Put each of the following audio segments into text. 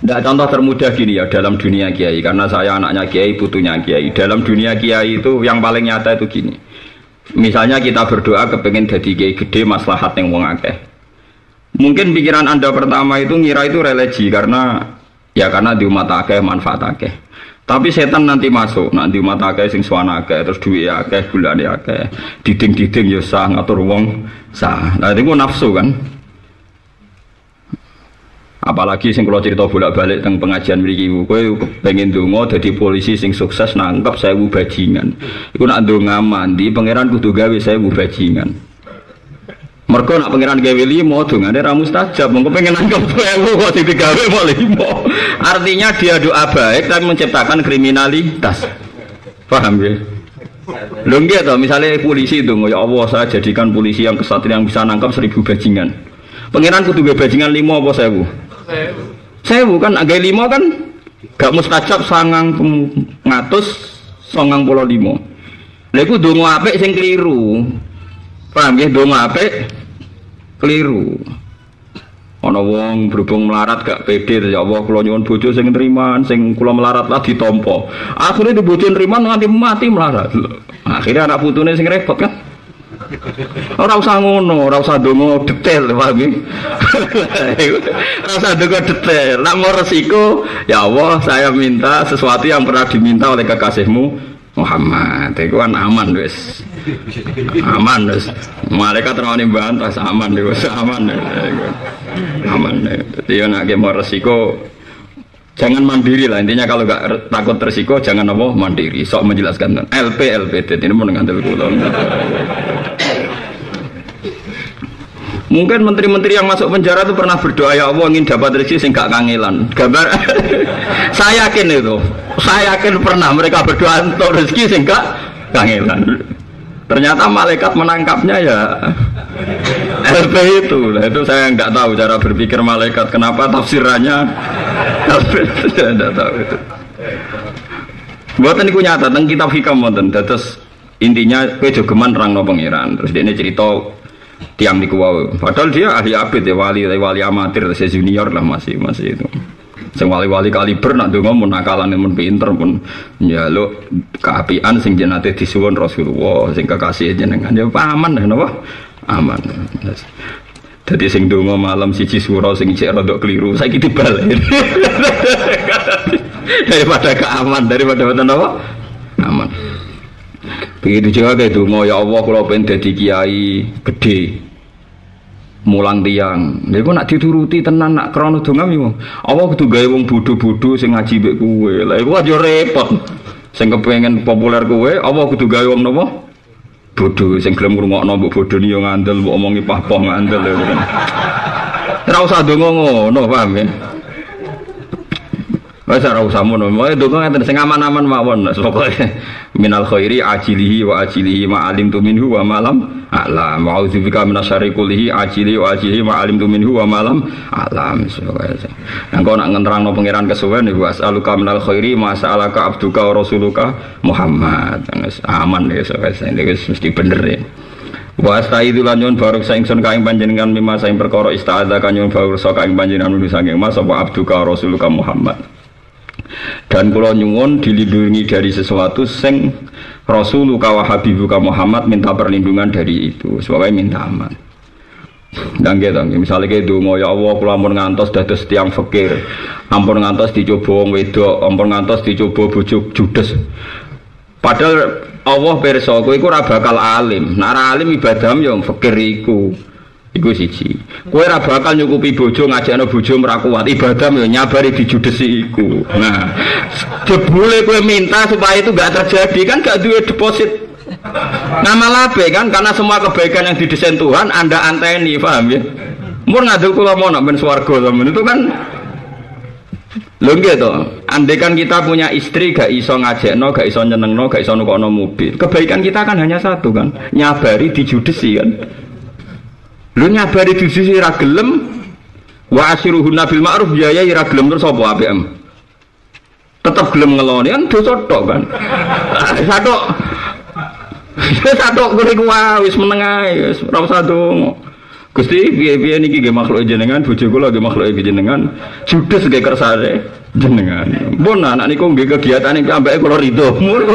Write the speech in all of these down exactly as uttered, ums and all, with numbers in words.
Nah, contoh termudah gini ya dalam dunia kiai, karena saya anaknya kiai, putunya kiai. Dalam dunia kiai itu yang paling nyata itu gini. Misalnya kita berdoa kepengen jadi kiai gede, maslahat yang wong akeh. Mungkin pikiran Anda pertama itu ngira itu religi karena ya karena di umat akeh manfaat akeh. Tapi setan nanti masuk, nanti umat akeh sing suwana akeh, terus duit akeh, gulane akeh, diding-diding ya sah, ngatur wong sah. Nah itu nafsu kan. Apalagi sing kula cerita bolak-balik teng pengajian mriki, kowe pengen ndonga dadi polisi sing sukses nangkep sewu bajingan. Iku nak ndonga mandi pangeran kudu gawe sewu bajingan. Mergo nak pangeran gawe limo dongane ra mustajab, mongko pengen nangkep sewu kok digawe mau limo. Artinya dia doa baik tapi menciptakan kriminalitas. Paham ya? Lho nggih to, misalnya polisi itu, ya Allah saya jadikan polisi yang kesatria yang bisa nangkep seribu bajingan. Pangeran kudu gawe bajingan limo apa sewu? Sewu kan agak limo kan gak mustajab sangang ngatus songang puluh limo. Lha iku donga apik sing keliru. Paham nggih, donga apik keliru. Ana wong berhubung melarat gak pede, ya Allah kula nyuwun bojo sing nriman, sing kula melarat lah ditampa. Akhire di bojo nriman nganti mati melarat. Akhirnya anak putune sing repot kan. Ora usah ngono, ora usah ndonga detail, paham nggih. Ora usah ndonga detail. Nek mau resiko, ya Allah saya minta sesuatu yang pernah diminta oleh kekasihmu Muhammad. Iku kan aman wis. Aman wis. Malaikat rawani bantah aman wis aman. Aman. Dadi yo nek mau resiko jangan mandiri lah, intinya kalau gak takut resiko jangan apa mandiri. Sok menjelaskan L P L P D ini mau ngandel kula. Mungkin menteri-menteri yang masuk penjara itu pernah berdoa ya Allah ingin dapat rezeki sing gak kangelan. Gambar saya yakin itu. Saya yakin pernah mereka berdoa untuk rezeki sing gak kangelan. Ternyata malaikat menangkapnya ya L P itu. Nah, itu saya nggak tahu cara berpikir malaikat. Kenapa tafsirannya L P? Saya nggak tahu itu. Buatan itu nyata tentang kitab hikam wonten. Terus intinya kowe jogeman nerangno pangeran. Terus dia ini cerita tiang niku wae. Padahal dia ahli abid ya, wali wali amatir, saya junior lah masih masih itu. Sing wali-wali kaliber nak ndonga mun nakalane mun pinter pun njaluk keapian sing jenate disuwun Rasulullah, sing kekasih jenengan ya aman napa? Aman. Dadi sing ndonga malam siji sura sing cek rodok keliru saiki dibalik. Daripada keaman, daripada wonten apa? Aman. Begitu juga kayak donga ya Allah kula pengen dadi kiai gede. Mulang tiang, lha iku nak dituruti tenan nak krana donga yo. Allah kudu gawe wong bodho-bodho sing ngaji mbek kowe. Lah iku aja repot. Sing kepengin populer kowe, Allah kudu gawe wong napa? Bodho sing gelem ngrungokno mbok bodhoni yo ngandel, mbok omongi pah-pah ngandel. Ora usah donga ngono, paham ya? Wis ora usah ngono. Wae donga ngeten sing aman-aman mawon. Pokoke minal khairi ajilihi wa ajilihi ma alimtu minhu wa malam a'lam. Wa'udzubika minasyarri kullihi ajilihi wa ajilihi ma alimtu minhu wa malam a'lam. Nang kok nak ngenterangno pangeran kesuwen iku as'aluka minal khairi ma sa'alaka abduka wa rasuluka Muhammad. Aman ya wis wis mesti bener ya. Wa astaidu lan nyuwun baruk saingsun kaing panjenengan mimma saing perkara ista'adza kan nyuwun baruk saing panjenengan menuju saking mas apa abduka wa rasuluka Muhammad. Dan kula nyuwun dilindungi dari sesuatu sing Rasuluka wa Habibuka Muhammad minta perlindungan dari itu, sebabnya minta aman. Dan gitu, misalnya kayak donga ya Allah, kula ampun ngantos dados tiyang fakir, ampun ngantos dicoba wong wedok, ampun ngantos dicoba bojo judes. Padahal Allah pirsa kowe iku ora bakal alim. Nek ora alim ibadahmu yo fakir iku. Iku siji. Kowe ora bakal nyukupi bojo ngajakno bojo ora kuat, ibadah yo nyabari dijudesi iku. Nah, jebule kowe minta supaya itu enggak terjadi kan enggak duwe deposit. Nama labe kan karena semua kebaikan yang didesain Tuhan Anda anteni, paham ya? Mun ngadul kula mau nak ben swarga sampean itu kan lho nggih to. Andai kan kita punya istri gak iso ngajakno, gak iso nyenengno, gak iso nukokno mobil. Kebaikan kita kan hanya satu kan, nyabari dijudesi kan. Lu nyabari di sisi ra gelem wa asyiruhunna bil ma'ruf ya ya ra gelem terus apa A P M tetep gelem ngeloni kan dosa tok kan satu satu kuwi ku wis meneng ae wis ora usah donga Gusti piye-piye niki nggih makhluk jenengan, bojo kula nggih makhluk jenengan, judes nggih kersane jenengan. Mun anak niku nggih kegiatane ambeke kula ridho.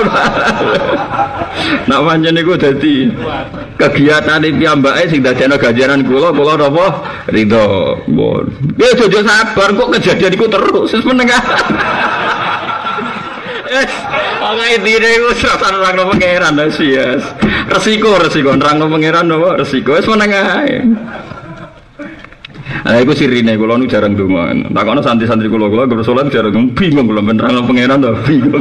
Nak pancen niku dadi kegiatane piyambake sing dadekno ganjaran kula, kula napa ridho. Mun. Ya jojo sabar kok kejadian iku terus wis menengah. Eh, ana intine iku serasa nerangno pangeran yes. Resiko resiko nerangno pangeran napa resiko wis menengah ae. Nah, iku sirine kula nu jarang donga. Takono santri-santri kula kula gur salat jarang bingung kula nerangno pangeran to bingung.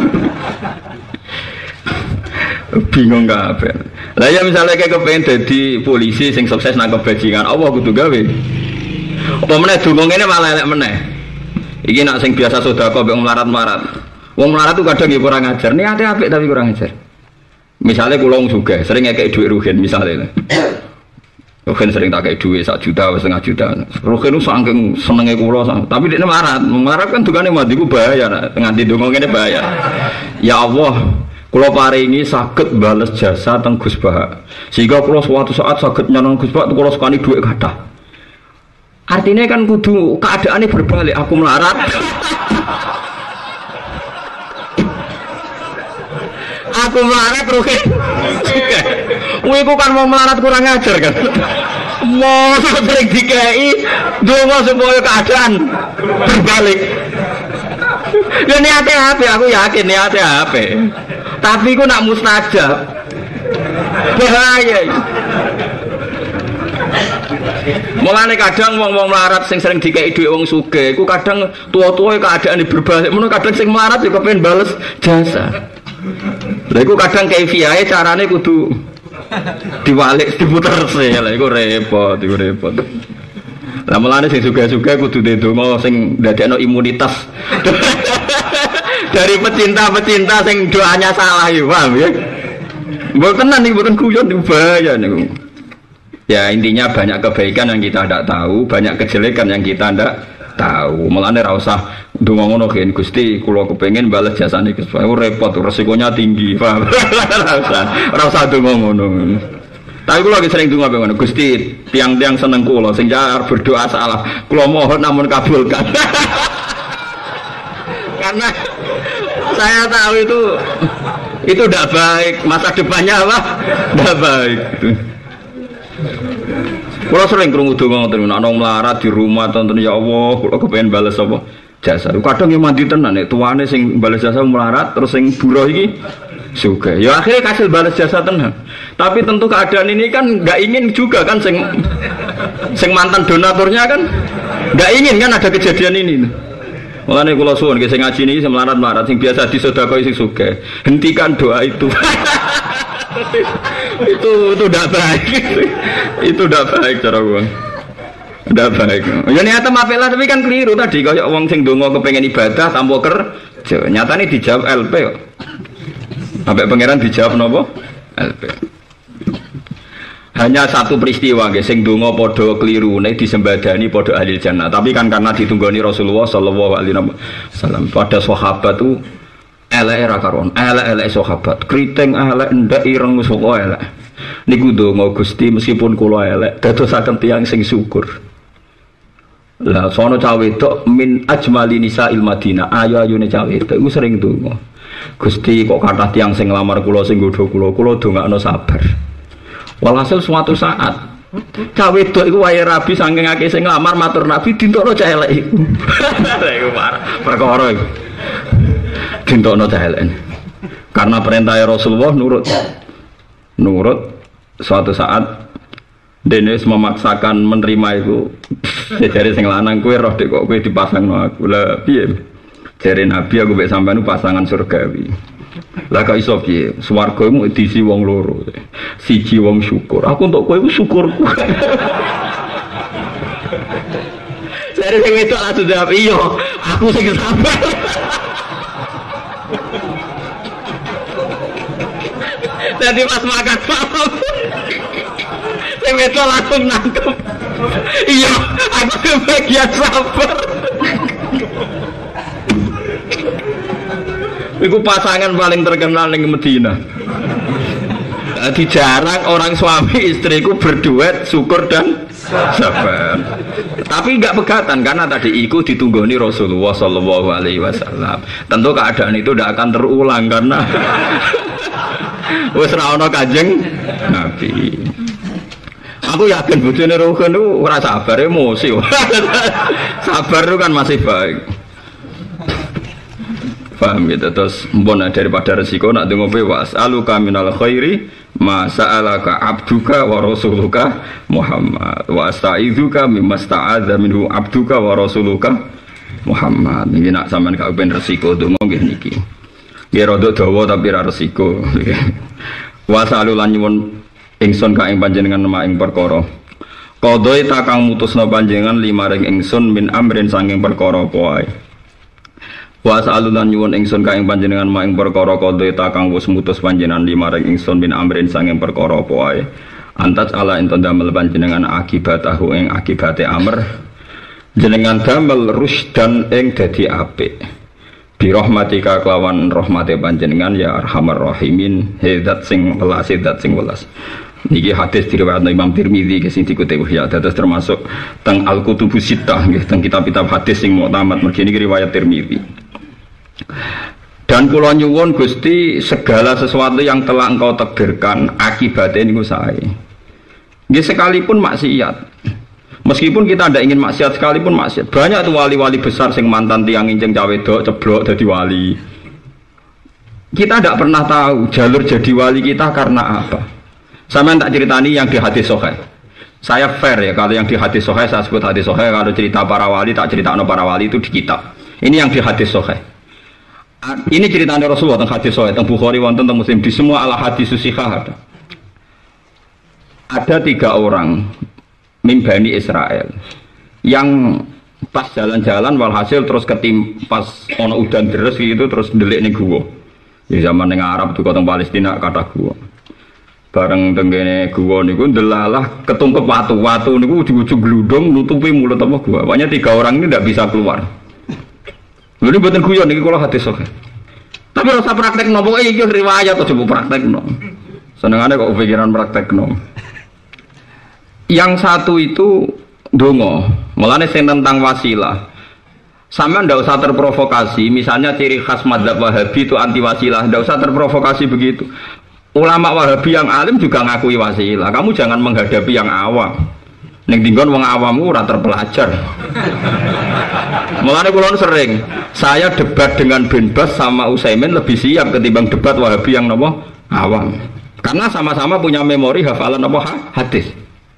Bingung kabeh. Lah ya misalnya kayak kepengen dadi polisi sing sukses nangkep bajingan, apa kudu gawe? Apa meneh donga ngene malah elek meneh. Iki nak sing biasa sedekah mbek melarat-melarat. Wong melarat tuh kadang ya kurang ajar, niate apik tapi kurang ajar. Misalnya kula wong sugih, sering ngekek dhuwit rugen misalnya. Rugen sering tak kei dhuwit sak juta, setengah juta. Rugen itu saking senenge kula, tapi dekne melarat. Melarat kan dukane mandi ku bahaya, nganti donga ngene bahaya. Ya Allah, kula paringi saged bales jasa teng Gus Bah. Sehingga kula suatu saat saged nyanon Gus Bah kula sekali dhuwit kathah. Artinya kan kudu keadaannya berbalik, aku melarat. Aku melarat rugi. Kuwi ku kan mau melarat kurang ajar kan. Mau sering dikei donga supaya keadaan berbalik. Ya niate apik, aku yakin niate apik. Tapi ku nak mustajab. Bahaya. Mulane kadang wong-wong melarat sing sering dikei dhuwit wong sugih, iku kadang tua-tua keadaane berbalik. Mun kadang sing melarat ya kepen bales jasa. Lha iku kadang kaifiahe carane kudu diwalik diputer sih. Lha iku repot, iku repot. Lah mulane sing sugih-sugih kudu ndonga sing ndadekno imunitas. Dari pecinta-pecinta sing doanya salah ya, paham ya? Mboten tenan iki mboten guyon bahaya niku. Ya intinya banyak kebaikan yang kita tidak tahu, banyak kejelekan yang kita tidak tahu. Mulane ra usah ndonga ngono gen Gusti, kula kepengin bales jasane Gus Bah. Repot, resikonya tinggi, paham? Ra usah, ra usah ndonga ngono. Tapi kula lagi sering ndonga ngono, Gusti, tiang-tiang seneng kula sing jar berdoa salah, kula mohon namun kabulkan. Karena saya tahu itu itu tidak baik, masa depannya apa? Tidak baik. Kalau sering krungu donga ngoten ana melarat di rumah tonton ya Allah, kula kepengin bales apa jasa. Kadang yang mandi tenan nek tuane sing bales jasa melarat terus sing buruh iki sugih. Ya akhirnya kasil bales jasa tenan. Tapi tentu keadaan ini kan enggak ingin juga kan sing sing mantan donaturnya kan enggak ingin kan ada kejadian ini. Mulane kula suwun sing ngaji niki sing melarat-melarat sing biasa disedekah sing sugih. Hentikan doa itu. itu itu tidak baik. Itu tidak baik cara gua. Tidak baik. Ya niate apik lah tapi kan keliru tadi kaya wong sing ndonga kepengin ibadah tanpa kerja. Nyatane dijawab L P kok. Sampai pangeran dijawab napa? L P. Hanya satu peristiwa guys, sing donga padha klirune disembadani padha ahli jannah. Tapi kan karena ditunggoni Rasulullah sallallahu alaihi wasallam pada sahabat tuh elek ra karon, elek-elek sahabat, kriting elek ndak ireng sapa elek. Niku donga Gusti meskipun kula elek, dadosaken tiyang sing syukur. Lah sono cah wedok min ajmali nisa'il Madinah, ayu-ayune cah wedok iku sering donga. Gusti kok kathah tiyang sing nglamar kula sing nggodha kula, kula dongakno sabar. Walhasil suatu saat cah wedok iku wae rabi saking akeh sing nglamar matur Nabi dintokno cah elek iku. Iku perkara iku. Dintokno cah elek. Karena perintah Rasulullah nurut. Nurut suatu saat Dennis memaksakan menerima itu. Jare sing lanang kowe roh dek kok kowe dipasangno aku. Lah piye? Jare Nabi aku mek sampean pasangan surgawi. Lah kok iso piye? Swarga mu diisi wong loro. Siji wong syukur. Aku untuk kowe iku syukurku. Jare sing wedok langsung jawab, "Iya, aku sing sabar." Jadi pas makan malam, sing wedok langsung nangkep. Iya, aku kebagian sabar. Iku pasangan paling terkenal ning Medina. Jadi jarang orang suami istriku berduet syukur dan sabar. Tapi enggak pegatan karena tadi iku ditunggoni Rasulullah Shallallahu Alaihi Wasallam. Tentu keadaan itu tidak akan terulang karena wis ra ono Kanjeng Nabi. Aku yakin bojone Ruhin itu ora sabar, emosi. Sabar itu kan masih baik. Paham gitu, terus mbon daripada resiko nak dengo was aluka minal khairi ma sa'alaka abduka wa rasuluka Muhammad wa asta'idzuka mimma sta'adza minhu abduka wa rasuluka Muhammad. Ini nak sampean gak ben resiko donga nggih niki. Nggih rada dawa tapi ra resiko. Wa salulan nyuwun ingsun ka ing panjenengan nama ing perkara qadai ta kang mutusna panjenengan limaring ingsun min amrin sanging perkara apa wae. Wa sa'alulan nyuwun ingsun ka ing panjenengan ma ing perkara qadha ta kang wis mutus panjenengan limaring ingsun bin amrin sanging perkara apa wae. Antat ala ento damel panjenengan akibatahu ing akibate amr. Jenengan damel rusdan ing dadi apik. Bi rahmatika kelawan rahmate panjenengan ya arhamar rahimin, zat sing welas zat sing welas. Niki hadis diriwayatno Imam Tirmidzi ke sing dikutip ya dados termasuk teng Al-Kutubus Sittah nggih teng kitab-kitab hadis sing muktamad mergi niki riwayat Tirmidzi. Dan kula nyuwun Gusti segala sesuatu yang telah engkau takdirkan akibatnya niku sae. Nggih sekalipun maksiat. Meskipun kita tidak ingin maksiat sekalipun maksiat. Banyak tuh wali-wali besar sing mantan tiang inceng cawe wedok ceblok jadi wali. Kita tidak pernah tahu jalur jadi wali kita karena apa. Sama tak ceritani yang di hadis sahih. Saya fair ya kalau yang di hadis sahih saya sebut hadis sahih, kalau cerita para wali tak cerita no para wali itu di kitab. Ini yang di hadis sahih. Ini ceritanya Rasulullah tentang hadis sahih, tentang Bukhari, wonten tentang Muslim, di semua ala hadis sahih ada. Ada tiga orang min Bani Israel yang pas jalan-jalan walhasil terus ketimpas ono udan deres gitu terus delik ning guwa. Di zaman ning Arab tuh kotong Palestina kata guwa. Bareng tenggene guwa niku ndelalah ketungkep watu-watu niku ujug-ujug gludung nutupi mulut apa guwa. Pokoknya tiga orang ini tidak bisa keluar. Lha mboten guyon niki kula hadis sahih. Tapi rasa praktekno pokoke iki riwayat aja mbok praktekno. Senengane kok pikiran praktekno. Yang satu itu dongo, mulane sing tentang wasilah. Sampeyan ndak usah terprovokasi, misalnya ciri khas madzhab Wahabi itu anti wasilah, ndak usah terprovokasi begitu. Ulama Wahabi yang alim juga ngakui wasilah. Kamu jangan menghadapi yang awam. Ning dinggon wong awammu ora terpelajar. Mulane kula sering, saya debat dengan bin Bas sama Utsaimin lebih siap ketimbang debat Wahabi yang napa awam. Karena sama-sama punya memori hafalan apa hadis.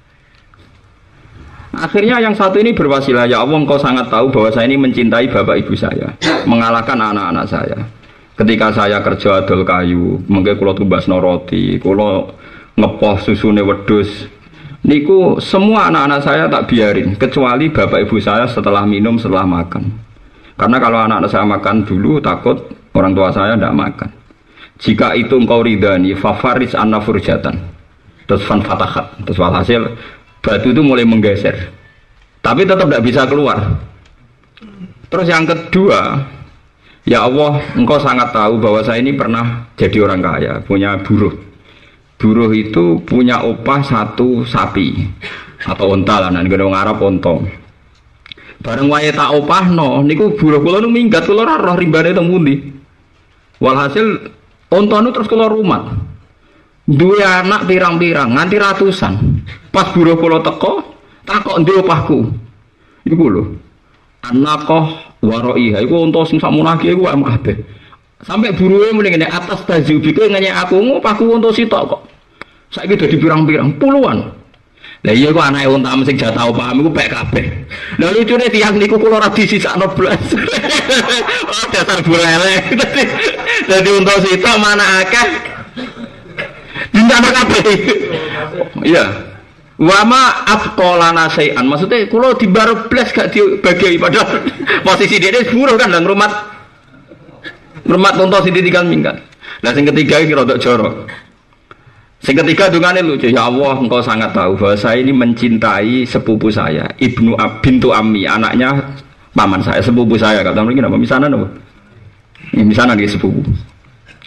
Akhirnya yang satu ini berwasilah, ya Allah engkau sangat tahu bahwa saya ini mencintai bapak ibu saya, mengalahkan anak-anak saya. Ketika saya kerja adol kayu, mengke kula tumbasno roti, kula ngepoh susune wedhus. Niku semua anak-anak saya tak biarin, kecuali bapak ibu saya setelah minum, setelah makan. Karena kalau anak-anak saya makan dulu, takut orang tua saya tidak makan. Jika itu engkau ridhani, fafaris anna furjatan. Terus fan fatahat, terus walhasil batu itu mulai menggeser, tapi tetap tidak bisa keluar. Terus yang kedua, ya Allah, engkau sangat tahu bahwa saya ini pernah jadi orang kaya, punya buruh. Buruh itu punya upah satu sapi atau unta lah, nanti orang Arab ontong. Bareng wae tak opah no, niku buruh kula nu minggat kula ora roh rimbane teng pundi. Walhasil onta nu terus keluar rumah. Duwe anak pirang-pirang nganti ratusan. Pas buruh kula teko, takok ndi opahku. Iku lho. Anakoh waraiha iku unta sing sakmunake iku wae kabeh. Sampai buruhe muni ngene atas tajubike ngenyek aku opahku unta sitok kok. Saiki dadi pirang-pirang puluhan. Lah iya kok anake unta sing jatah opahmu iku pek kabeh. Lah lucune tiyang niku kula ora disisakno blas. Oh dasar burele. Dadi unta sitok mana akeh. Dinten kabeh. Iya. Wa ma afqalana sayan. Maksudnya kula dibar blas gak dibagi padahal posisi dia buruh kan nang rumah. Rumah tonton sing ditinggal minggat. Lah sing ketiga iki rodok jorok. Sing ketiga dungane lucu. Ya Allah, engkau sangat tahu bahwa saya ini mencintai sepupu saya, Ibnu bintu Ammi, anaknya paman saya, sepupu saya. Kata mriki napa misanan apa? Ya misanan iki sepupu.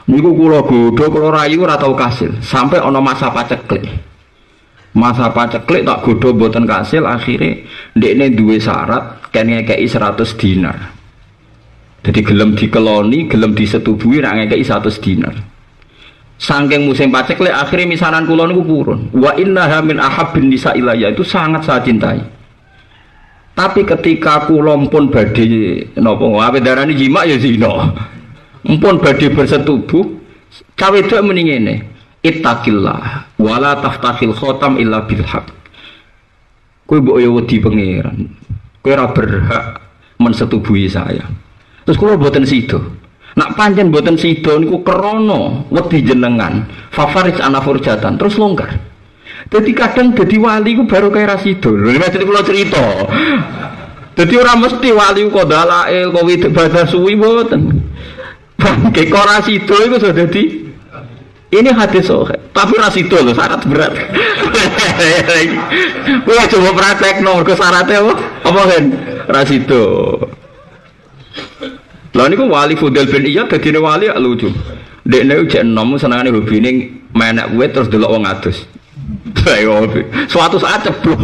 Niku kula godho kula rayu ora tau kasil, sampai ana masa paceklik. Masa paceklik tak godho mboten kasil, akhire ndekne duwe syarat kan ngekeki seratus dinar. Jadi gelem dikeloni, gelem disetubuhi nek ngekeki seratus dinar. Saking musim paceklik akhire misanan kula niku purun. Wa innaha min ahabbin nisa ilayya, itu sangat saya cintai. Tapi ketika kula pun badhe napa ape darani jima ya zina. Mpun badhe bersetubuh, cawe wedok muni ngene, ittaqillah wala taftakhil khotam illa bil haq. Kowe mbok yo wedi pangeran. Kowe ora berhak mensetubuhi saya. Terus kula mboten sida. Nak pancen mboten sida niku krana wedi jenengan, fafarij ana furjatan, terus longgar. Dadi kadang dadi wali ku baru kaya ra sida. Lho maksud kula cerita. Dadi ora mesti wali kok dalail kok ibadah suwi mboten. Bangke kok ora sida iku sudah dadi ini hadis sahih. Tapi ra sida lho syarat berat. Kowe coba praktekno mergo syaratnya apa? Apa kan? Ra sida. Lah niku wali Fudel bin Iyad dadine wali ya lucu. Dekne jek enom senengane hobine menek wit terus delok wong adus. Ayo, suatu saat ceblok.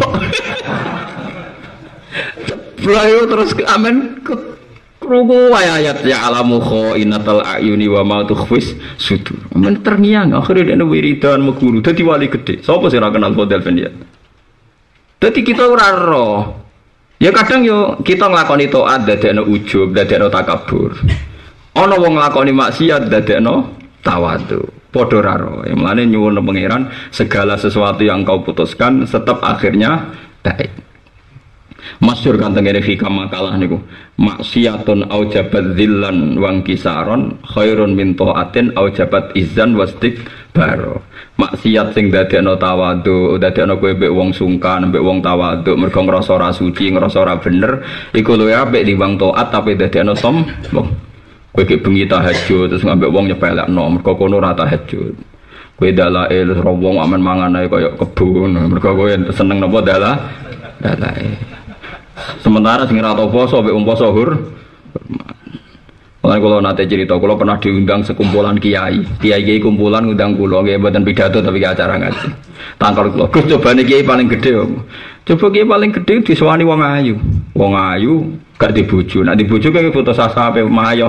Ceblok terus amen krungu ayat ya alamu khainatal ayuni wa ma tukhfis sudur. Amen terngiang akhirnya dekne wiridan meguru dadi wali gede. Sapa sing ora kenal Fudel bin Iyad? Dadi kita ora roh. Ya kadang yo kita nglakoni taat dadekno ujub, dadekno takabur. Ana wong nglakoni maksiat dadekno tawadhu. Padha ora ro. Mulane nyuwun pangeran segala sesuatu yang kau putuskan tetap akhirnya baik. Masyhur kan tengene hikam makalah niku. Maksiatun aujabat dzillan wa kisaron khairun min taatin aujabat izzan wastikbar. Maksiat sing dadekno tawadhu, dadekno kowe mbek wong sungkan, mbek wong tawadhu, mergo ngrasa ora suci, ngrasa ora bener, iku luwih apik timbang taat tapi dadekno sombong. Kowe iki bengi tahajud terus ngambek wong nyepelekno, mergo kono ora tahajud. Kowe dalail terus wong amen mangan ae kaya kebun, mergo kowe seneng napa dalah dalail. Sementara sing ora tau poso mbek wong poso hur. Mulane kula nate cerita, kula pernah diundang sekumpulan kiai. Kiai-kiai kumpulan ngundang kula, nggih mboten pidato tapi acara ngaji. Tangkal kula, Gus cobane kiai paling gedhe. Coba kiai paling gedhe disowani wong ayu. Wong ayu gak dibojo. Nek dibojo kaya foto sasape mayo.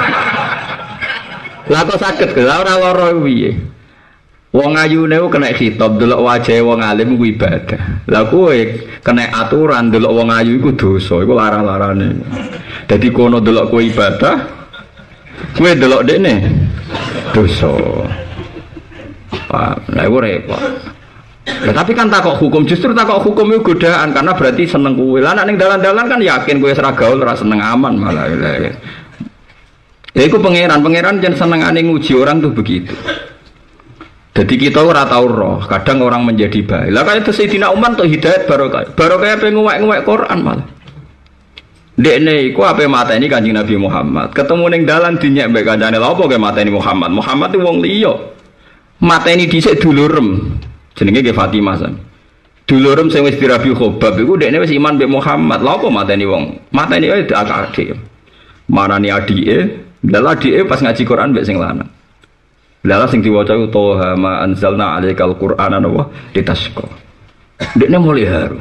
Lah kok saged ora lara piye? Wong ayune ku kena khitab delok wajahe wong alim ku ibadah. Lah kowe kena aturan delok wong ayu iku dosa, iku larang-larane. Dadi kono delok kowe ibadah, kowe delok dekne dosa. Pak, lha iku repot. Lah tapi kan takok hukum, justru takok hukum itu godaan karena berarti seneng kowe. Lah nek ning dalan-dalan kan yakin kowe ora gaul, ora seneng aman malah. Ya iku pangeran, pangeran jan senengane nguji orang tuh begitu. Jadi kita ora tau roh, kadang orang menjadi baik. Lah kaya Sayyidina Umar tuh hidayat barokah. Barokah ape nguwek-nguwek Quran malah. Dekne iku ape mateni Kanjeng Nabi Muhammad. Ketemu ning dalan dinyek mbek kancane. Lha apa kowe mateni Muhammad? Muhammad itu wong liya. Mateni dhisik dulurem. Jenenge ke Fatimah san. Dulurem sing wis dirabi khobab iku dekne wis iman mbek Muhammad. Lha apa mateni wong? Mateni wae adik. Marani adike, lha adike pas ngaji Quran mbek sing lanang. Lha sing diwaca iku Toha ma anzalna 'alaikal Qur'ana wa litasqa. Dekne mulai haru.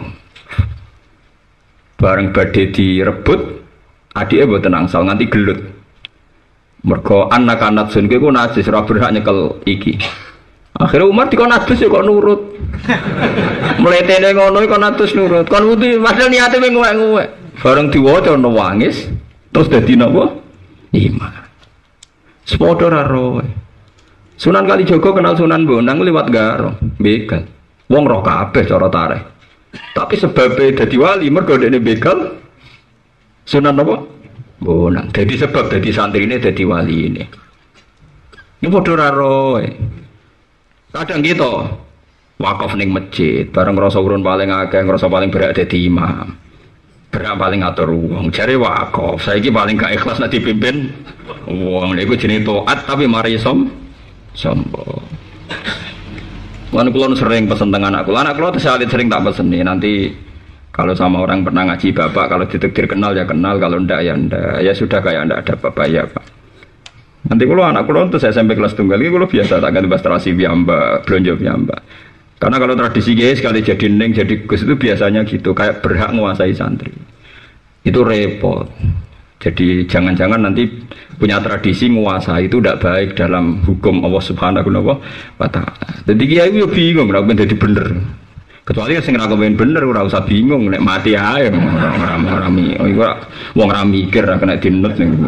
Bareng badhe direbut, adike mboten angsal nganti gelut. Mergo anak anak sun ku najis ora berhak nyekel iki. Akhirnya Umar dikon adus ya kok nurut. Mletene ngono kok adus nurut. Kon wudu padahal niate mung nguwek-nguwek. Bareng diwaca ono wangis, terus dadi napa? Iman. Sepodo ora roe. Sunan Kalijaga kenal Sunan Bonang liwat Garong, begal. Wong roh kabeh cara tareh. Tapi sebabnya dadi wali mergo dekne begal. Sunan apa? Bonang. Jadi sebab dadi santrine dadi wali ini. Ini padha ora roe. Kadang gitu wakaf ning masjid, bareng ngrasa urun paling akeh, ngrasa paling berhak dadi imam. Berhak paling ngatur wong. Jare wakaf, saiki paling gak ikhlas nek dipimpin wong. Niku jenenge taat tapi mari som sombong. Lan kula sering pesen teng anak kula. Anak kula tersalit sering tak pesen nih. Nanti kalau sama orang pernah ngaji bapak, kalau ditakdir kenal ya kenal, kalau ndak ya ndak. Ya sudah kayak ndak ada bapak ya pak. Nanti kalau anak kalau untuk saya sampai kelas tunggal ini kalau biasa tak ganti terasi piyamba, belanja piyamba. Karena kalau tradisi guys sekali jadi neng jadi gus itu biasanya gitu kayak berhak menguasai santri. Itu repot. Jadi jangan-jangan nanti punya tradisi menguasai itu tidak baik dalam hukum Allah Subhanahu wa taala. Jadi kiai itu bingung nek ben dadi bener. Kecuali sing ora kepen bener ora usah bingung nek mati ae ora rami. Oh iku wong ra mikir kena dinut ning.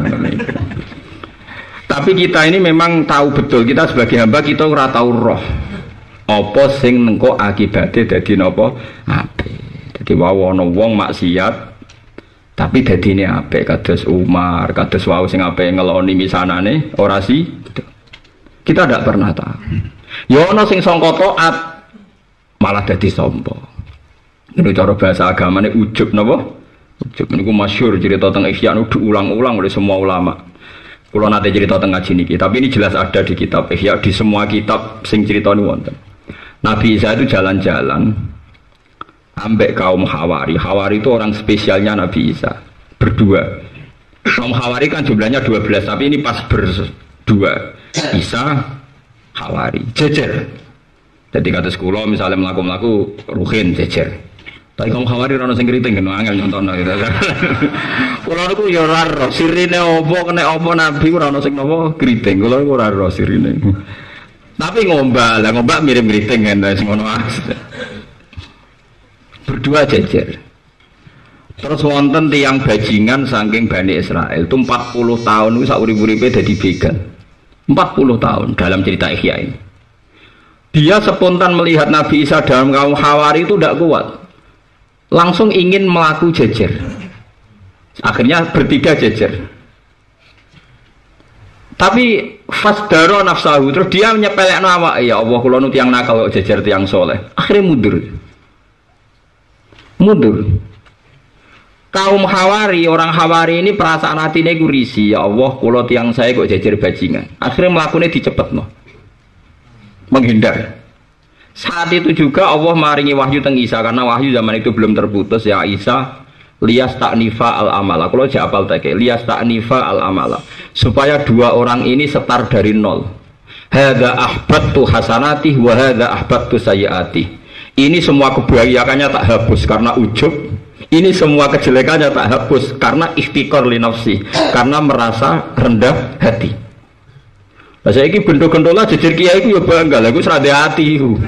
Tapi kita ini memang tahu betul kita sebagai hamba kita ora tahu roh. Apa sing nengko akibate dadi napa apik. Dadi wae ana wong maksiat tapi dadine apik kados Umar, kados wau sing apik ngeloni misanane ora sih. Kita tidak pernah tahu. Ya ana sing sangka taat malah dadi sombong. Ini cara bahasa agamane ujub napa? Ujub niku masyhur cerita tentang Ihya nu diulang-ulang oleh semua ulama. Kula nate cerita tentang ngaji niki, tapi ini jelas ada di kitab Ihya, di semua kitab sing critane wonten. Nabi Isa itu jalan-jalan ambek kaum Hawari. Hawari itu orang spesialnya Nabi Isa. Berdua. Kaum Hawari kan jumlahnya dua belas, tapi ini pas berdua. Isa, Hawari. Jejer. Jadi kata sekolah misalnya melaku-melaku ruhin jejer. Tapi kaum Hawari rana sing kriting kan angel nyontono gitu. Kula niku ya ora ro sirine apa kena apa Nabi ora ana sing napa kriting. Kula niku ora ro sirine. Tapi ngombal, lah ngombal mirip kriting kan sing ngono berdua jejer. Terus wonten tiang bajingan saking Bani Israel itu empat puluh tahun itu sak urip-uripe dadi begal. empat puluh tahun dalam cerita Ihya ini. Dia spontan melihat Nabi Isa dalam kaum Hawari itu tidak kuat. Langsung ingin melaku jejer. Akhirnya bertiga jejer. Tapi fasdaro nafsahu terus dia nyepelekno awak, ya Allah kula nu tiyang nakal kok jejer tiyang soleh. Akhirnya mundur. Mundur. Kaum Hawari, orang Hawari ini perasaan hatinya itu risih. Ya Allah, kalau tiang saya kok jajar bajingan. Akhirnya melakukannya dicepetno, menghindar. Saat itu juga Allah maringi wahyu teng Isa karena wahyu zaman itu belum terputus. Ya Isa, lias taknifa al amala. Kalau japal teke, lias taknifa al amala. Supaya dua orang ini setar dari nol. Hadza ahbattu hasanati wa hadza ahbattu sayyiati. Ini semua kebahagiaannya tak hapus karena ujub. Ini semua kejelekannya tak hapus karena ikhtikor li nafsi, karena merasa rendah hati. Nah, saya ini bendo-gendola jejer kiai itu ya bangga, aku serada hati itu.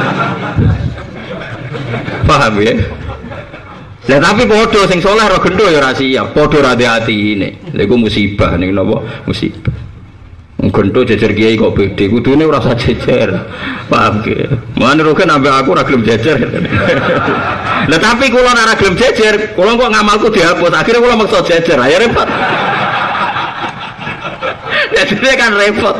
Paham ya? Nah, tapi podo sing soleh roh gendo ya rahasia, podo rada hati ini. Lagu musibah nih, nopo musibah. Gento jejer kiai kok beda, kudune ora usah jejer. Paham ge. Mane roken ambek aku ora gelem jejer. Lah tapi kula ora gelem jejer, kula kok ngamalku dihapus. Akhirnya kula maksa jejer, ya repot. Jadi kan repot.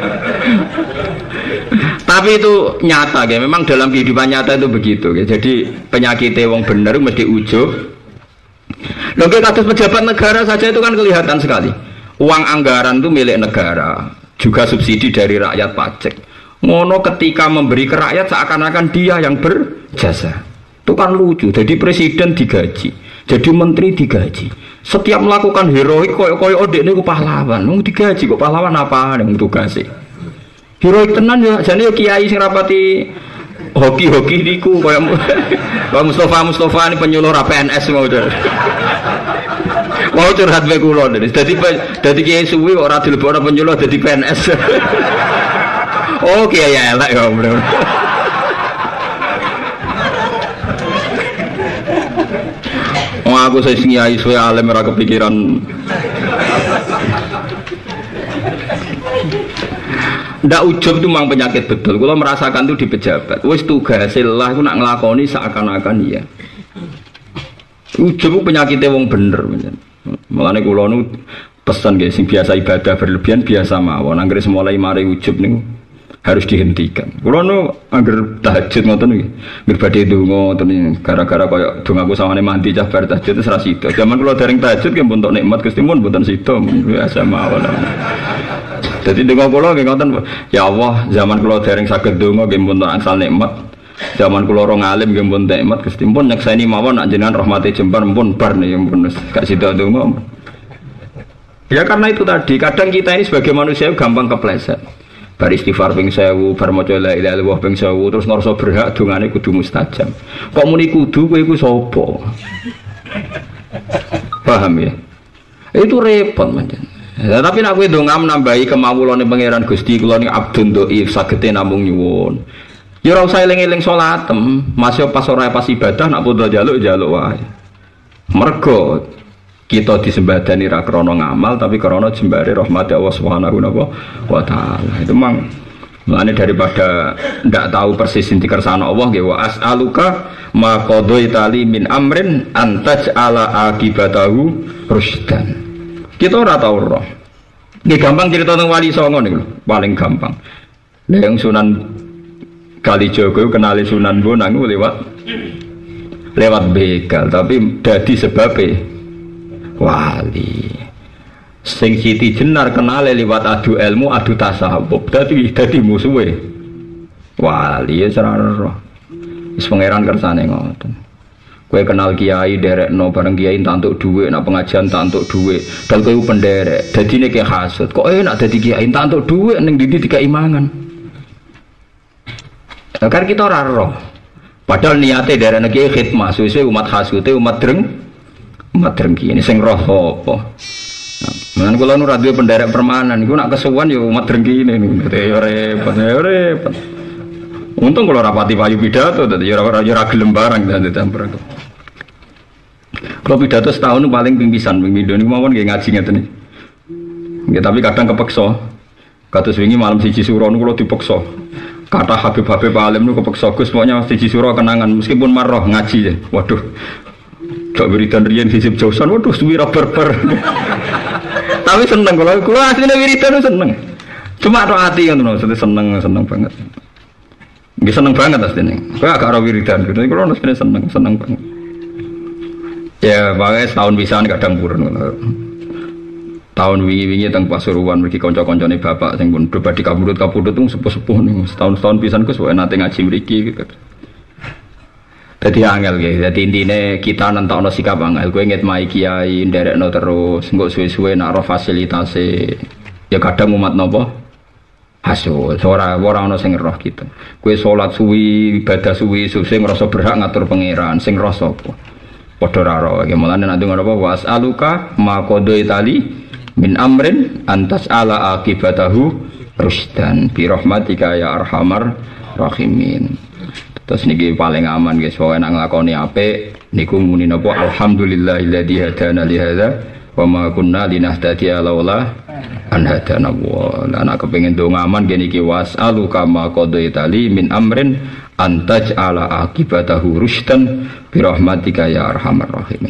Tapi itu nyata ya, memang dalam kehidupan nyata itu begitu ya. Jadi penyakitnya wong bener mesti ujub. Lho kados pejabat negara saja itu kan kelihatan sekali. Uang anggaran itu milik negara, juga subsidi dari rakyat pajak. Ngono ketika memberi ke rakyat seakan-akan dia yang berjasa. Itu kan lucu. Jadi presiden digaji, jadi menteri digaji. Setiap melakukan heroik koyo-koyo odek niku pahlawan. Wong digaji kok pahlawan apa yang tugasnya? Heroik tenan ya jane yo kiai sing rapati hoki-hoki niku koyo Pak Mustafa Mustafa ini penyuluh P N S mau mau curhat bae kula dadi dadi kiai suwi ora dilebokno penyuluh dadi P N S. Oh kiai elek ya bro. Oh aku saya kiai suwi alim ora kepikiran. Ndak ujub itu memang penyakit betul. Kalau merasakan itu di pejabat. Wis tugasillah aku nak ngelakoni seakan-akan iya. Ujub itu penyakitnya wong bener. Mulane kula nu pesan guys, sing biasa ibadah berlebihan biasa mawon. Anggere mulai mari ujub niku harus dihentikan. Kula nu angger tahajud ngoten niki. Ngger badhe donga ngoten gara-gara koyo dongaku sawane mandi cah bar tahajud wis ra sida. Zaman kula dereng tahajud nggih pun tok nikmat Gusti mun mboten sida biasa mawon. Jadi dengan kula nggih ngoten, ya Allah, zaman kula dereng saged donga nggih pun angsal nikmat. Zaman kula ora ngalim nggih pun nikmat Gusti pun nyekseni mawon nek jenengan rahmate jembar pun bar niki pun gak sida donga. Ya karena itu tadi, kadang kita ini sebagai manusia gampang kepleset. Bar istighfar ping sewu, bar maca la ilaha illallah ping sewu, terus ngrasa berhak dongane kudu mustajab. Kok muni kudu kowe iku sapa? Paham ya? Itu repot pancen. Ya, tapi nek kowe ndongam nambahi kemawulane pangeran Gusti kula ning abdun dhaif sagete namung nyuwun. Ya ora usah eling-eling salatem, masih pas ora pas ibadah nak padha njaluk-njaluk wae. Mergo kita disembadani ra krana ngamal tapi krana jembare rahmat Allah Subhanahu wa taala. Itu mang mulane daripada ndak tahu persis inti kersane Allah nggih wa as'aluka ma qadaita li min amrin antaj ala akibatahu rusdan. Kita ora tau roh. Nggih gampang cerita tentang Wali Songo niku paling gampang. Lah yang Sunan Kalijaga kenali Sunan Bonang lewat lewat begal tapi dadi sebabe wali sing Siti Jenar kenale liwat adu ilmu adu tasawuf dadi dadi musuhe wali ya sarana wis pangeran kersane ngoten kowe kenal kiai derekno bareng kiai entuk dhuwit nak pengajian entuk dhuwit dal kowe penderek dadine ki hasud kok enak dadi kiai entuk dhuwit ning ndi dikai mangan kan kita ora roh padahal niate derek kiai khidmah suwe umat hasute umat dreng umat drengki ini sing roh apa? Nah, kula nu ra duwe penderek permanen iku nak kesuwen ya umat drengki ini ya repot ya repot. Untung kula rapati payu pidato dadi ya ora ora gelem barang dadi tamper aku. Kula pidato setahun paling ping pisan ping pindho niku mawon nggih ngaji ngeten iki. Nggih tapi kadang kepeksa. Kados wingi malam siji suro niku kula dipeksa. Kata Habib-habib alim niku kepeksa Gus pokoknya siji suro kenangan meskipun marah ngaji ya. Waduh. Gak wiridan riyen hisib jausan, waduh suwira berber. Tapi seneng kalau kalau aslinya wiridan seneng. Cuma tok hati kan tuh, seneng seneng banget. Gak seneng banget aslinya. Kau agak ora wiridan, gitu. Kalau aslinya seneng seneng banget. Ya makanya setahun bisa kadang purun. Tahun wingi-wingi teng Pasuruan mergi kanca-kancane bapak sing pun debat di kabudut-kabudut tuh sepuh-sepuh nih. Setahun-setahun pisan Gus wae nate ngaji mriki gitu. Jadi angel gitu, jadi intinya kita nentokno sikap angel. Gue inget mai kiai, nderekno terus, nggak suwe-suwe naro fasilitasi. Ya kadang umat nopo, hasil. Seorang orang no sing roh kita. Gue sholat suwi, ibadah suwi, suwi ngerasa berhak ngatur pangeran, sing roh sopo. Podo raro, gimana nanti ngono apa? Was aluka makodoi tali min amrin antas ala akibatahu rusdan bi rahmatika ya arhamar rahimin. Terus niki paling aman guys, pokoknya nak nglakoni apik niku muni napa alhamdulillahilladzi hadana li hadza wa ma kunna linahtadiya laula an hadana Allah. Lah nak kepengin donga aman nggih niki was'aluka ma qadaita li min amrin antaj ala akibatahu rusdan bi rahmatika ya arhamar rahimin.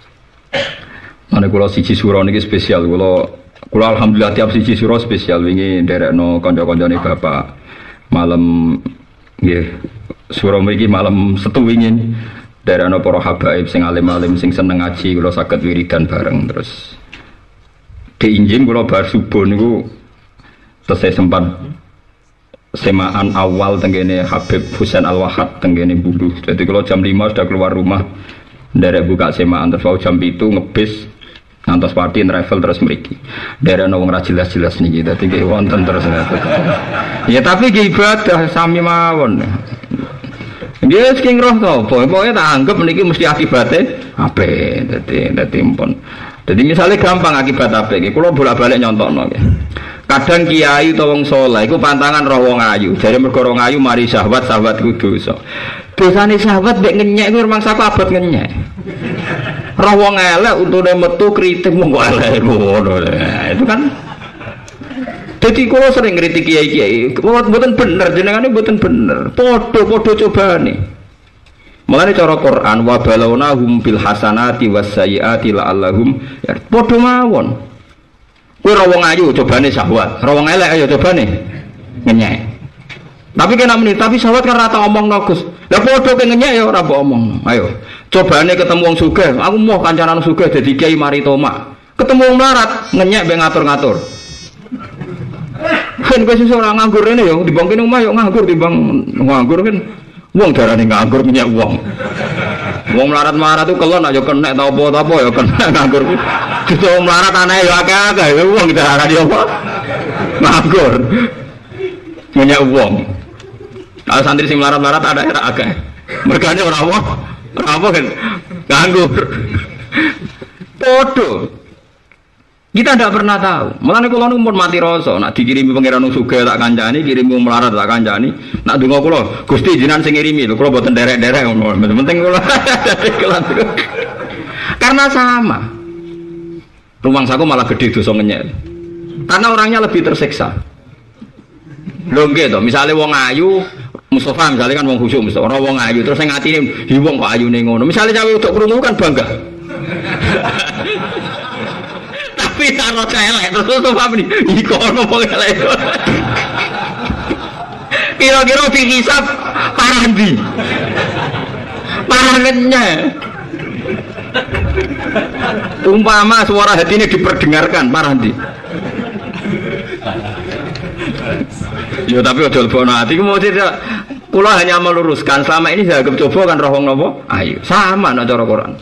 Mane kula siji sura niki spesial kula kula alhamdulillah tiap siji sura spesial wingi nderekno kanca-kancane bapak malam nggih surah mriki malam setu wingin dari ana para habaib sing alim-alim sing seneng ngaji kula saged wiridan bareng terus diinjing kula bar subuh niku terus sempat semaan awal tenggene Habib Husain Al-Wahhab tenggene Bulu. Jadi kalau jam lima sudah keluar rumah dari buka semaan terus jam itu ngebis ngantos party travel terus mriki. Daerah wong ra jelas-jelas niki dadi nggih wonten terus. Ya tapi nggih ibadah sami mawon. Dia sing roh to, pokoke tak anggap niki mesti akibate apik. Dadi dadi pun. Jadi misalnya gampang akibat apik iki, kula bolak-balik nyontokno nggih. Kadang kiai utawa wong saleh iku pantangan roh wong ayu. Jare mergo wong ayu mari syahwat, syahwat ku dosa. Dosane syahwat mek ngenyek iku rumangsa abot ngenyek. Roh wong elek untune metu kritik mung kok elek ngono. Itu kan jadi kalau sering kritik kiai-kiai, mboten bener jenengane mboten bener. Padha-padha cobane. Mulane cara Quran wa balawnahum bil hasanati was sayyiati la'allahum ya padha mawon. Kowe ra wong ayu cobane syahwat, ra wong elek ayo cobane ngenyek. Tapi kena menit, tapi syahwat kan rata omongno Gus. Lah padha ke ngenyek ya ora mbok omong. Ayo, cobane ketemu wong sugih, aku mau kancanan sugih dadi kiai mari tomak. Ketemu wong melarat, ngenyek be ngatur-ngatur. Kan kowe sesuk ora nganggur rene ya, dibangkene omah yo nganggur timbang nganggur kan. Wong darane nganggur minyak wong. Wong melarat-melarat tuh kelon aja kena tau apa-apa ya kena nganggur. Itu wong melarat aneh ya akeh-akeh wong diarani apa? Nganggur. Punya uang. Kalau santri sing melarat-melarat ada era akeh. Mergane ora apa? Ora apa kan nganggur. Podo. Kita tidak pernah tahu. Mulane kula nu pun mati rasa, nak dikirimi pangeran sugih tak kancani, kirimi melarat tak kancani. Nak donga kula, Gusti jenengan sing ngirimi lho, kula mboten derek-derek ngono. Penting kula. Karena sama. Rumang saku malah gede dosa ngenyek. Karena orangnya lebih tersiksa. Lho nggih to, misale wong ayu, Mustafa misalnya kan wong khusyuk Mustafa, ora wong ayu terus sing atine hiwong kok ayune ngono. Misale cawe untuk krungu kan bangga. Tapi taruh celek terus tuh apa nih? Ikono apa celek? Kira-kira dihisap parah di, parahnya. Umpama suara hati ini diperdengarkan parah di. Yo tapi ojo lebono hati, mau tidak. Pulau hanya meluruskan selama ini saya coba kan rohong nopo. Ayo sama nak cara Quran.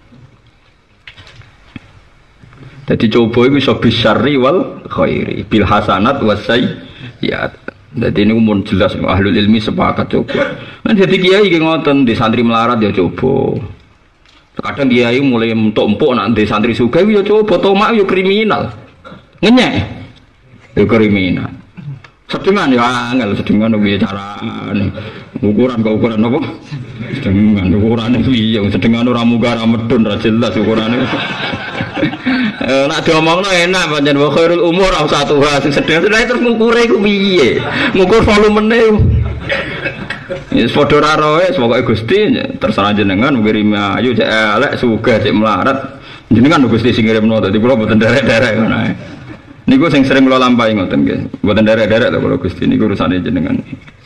Jadi coba itu bisa bisyarri wal khairi bil hasanat wasayyiat. Jadi ini umum jelas ahlul ilmi sepakat coba. Kan jadi kiai iki ngoten di santri melarat ya coba. Kadang kiai mulai empuk-empuk nak di santri sugih ya coba tomak ya kriminal. Ngenyek. Ya kriminal. Sedengan ya angel sedengan piye carane. Ukuran kok ukuran apa? Sedengan ukurane piye? Sedengan ora muga ora medun ra jelas ukurane. Eh nek diomongno enak pancen wa khairul umur au satu sing sedeng terus ngukure iku piye? Ngukur volumene. Wis padha ra roe pokoke Gusti terserah jenengan ngirim ayu cek elek sugih cek melarat. Jenengan Gusti sing ngirimno dadi kula mboten derek-derek ngono ae. Niku sing sering kula lampahi ngoten nggih. Mboten derek-derek lho kula Gusti niku urusane jenengan.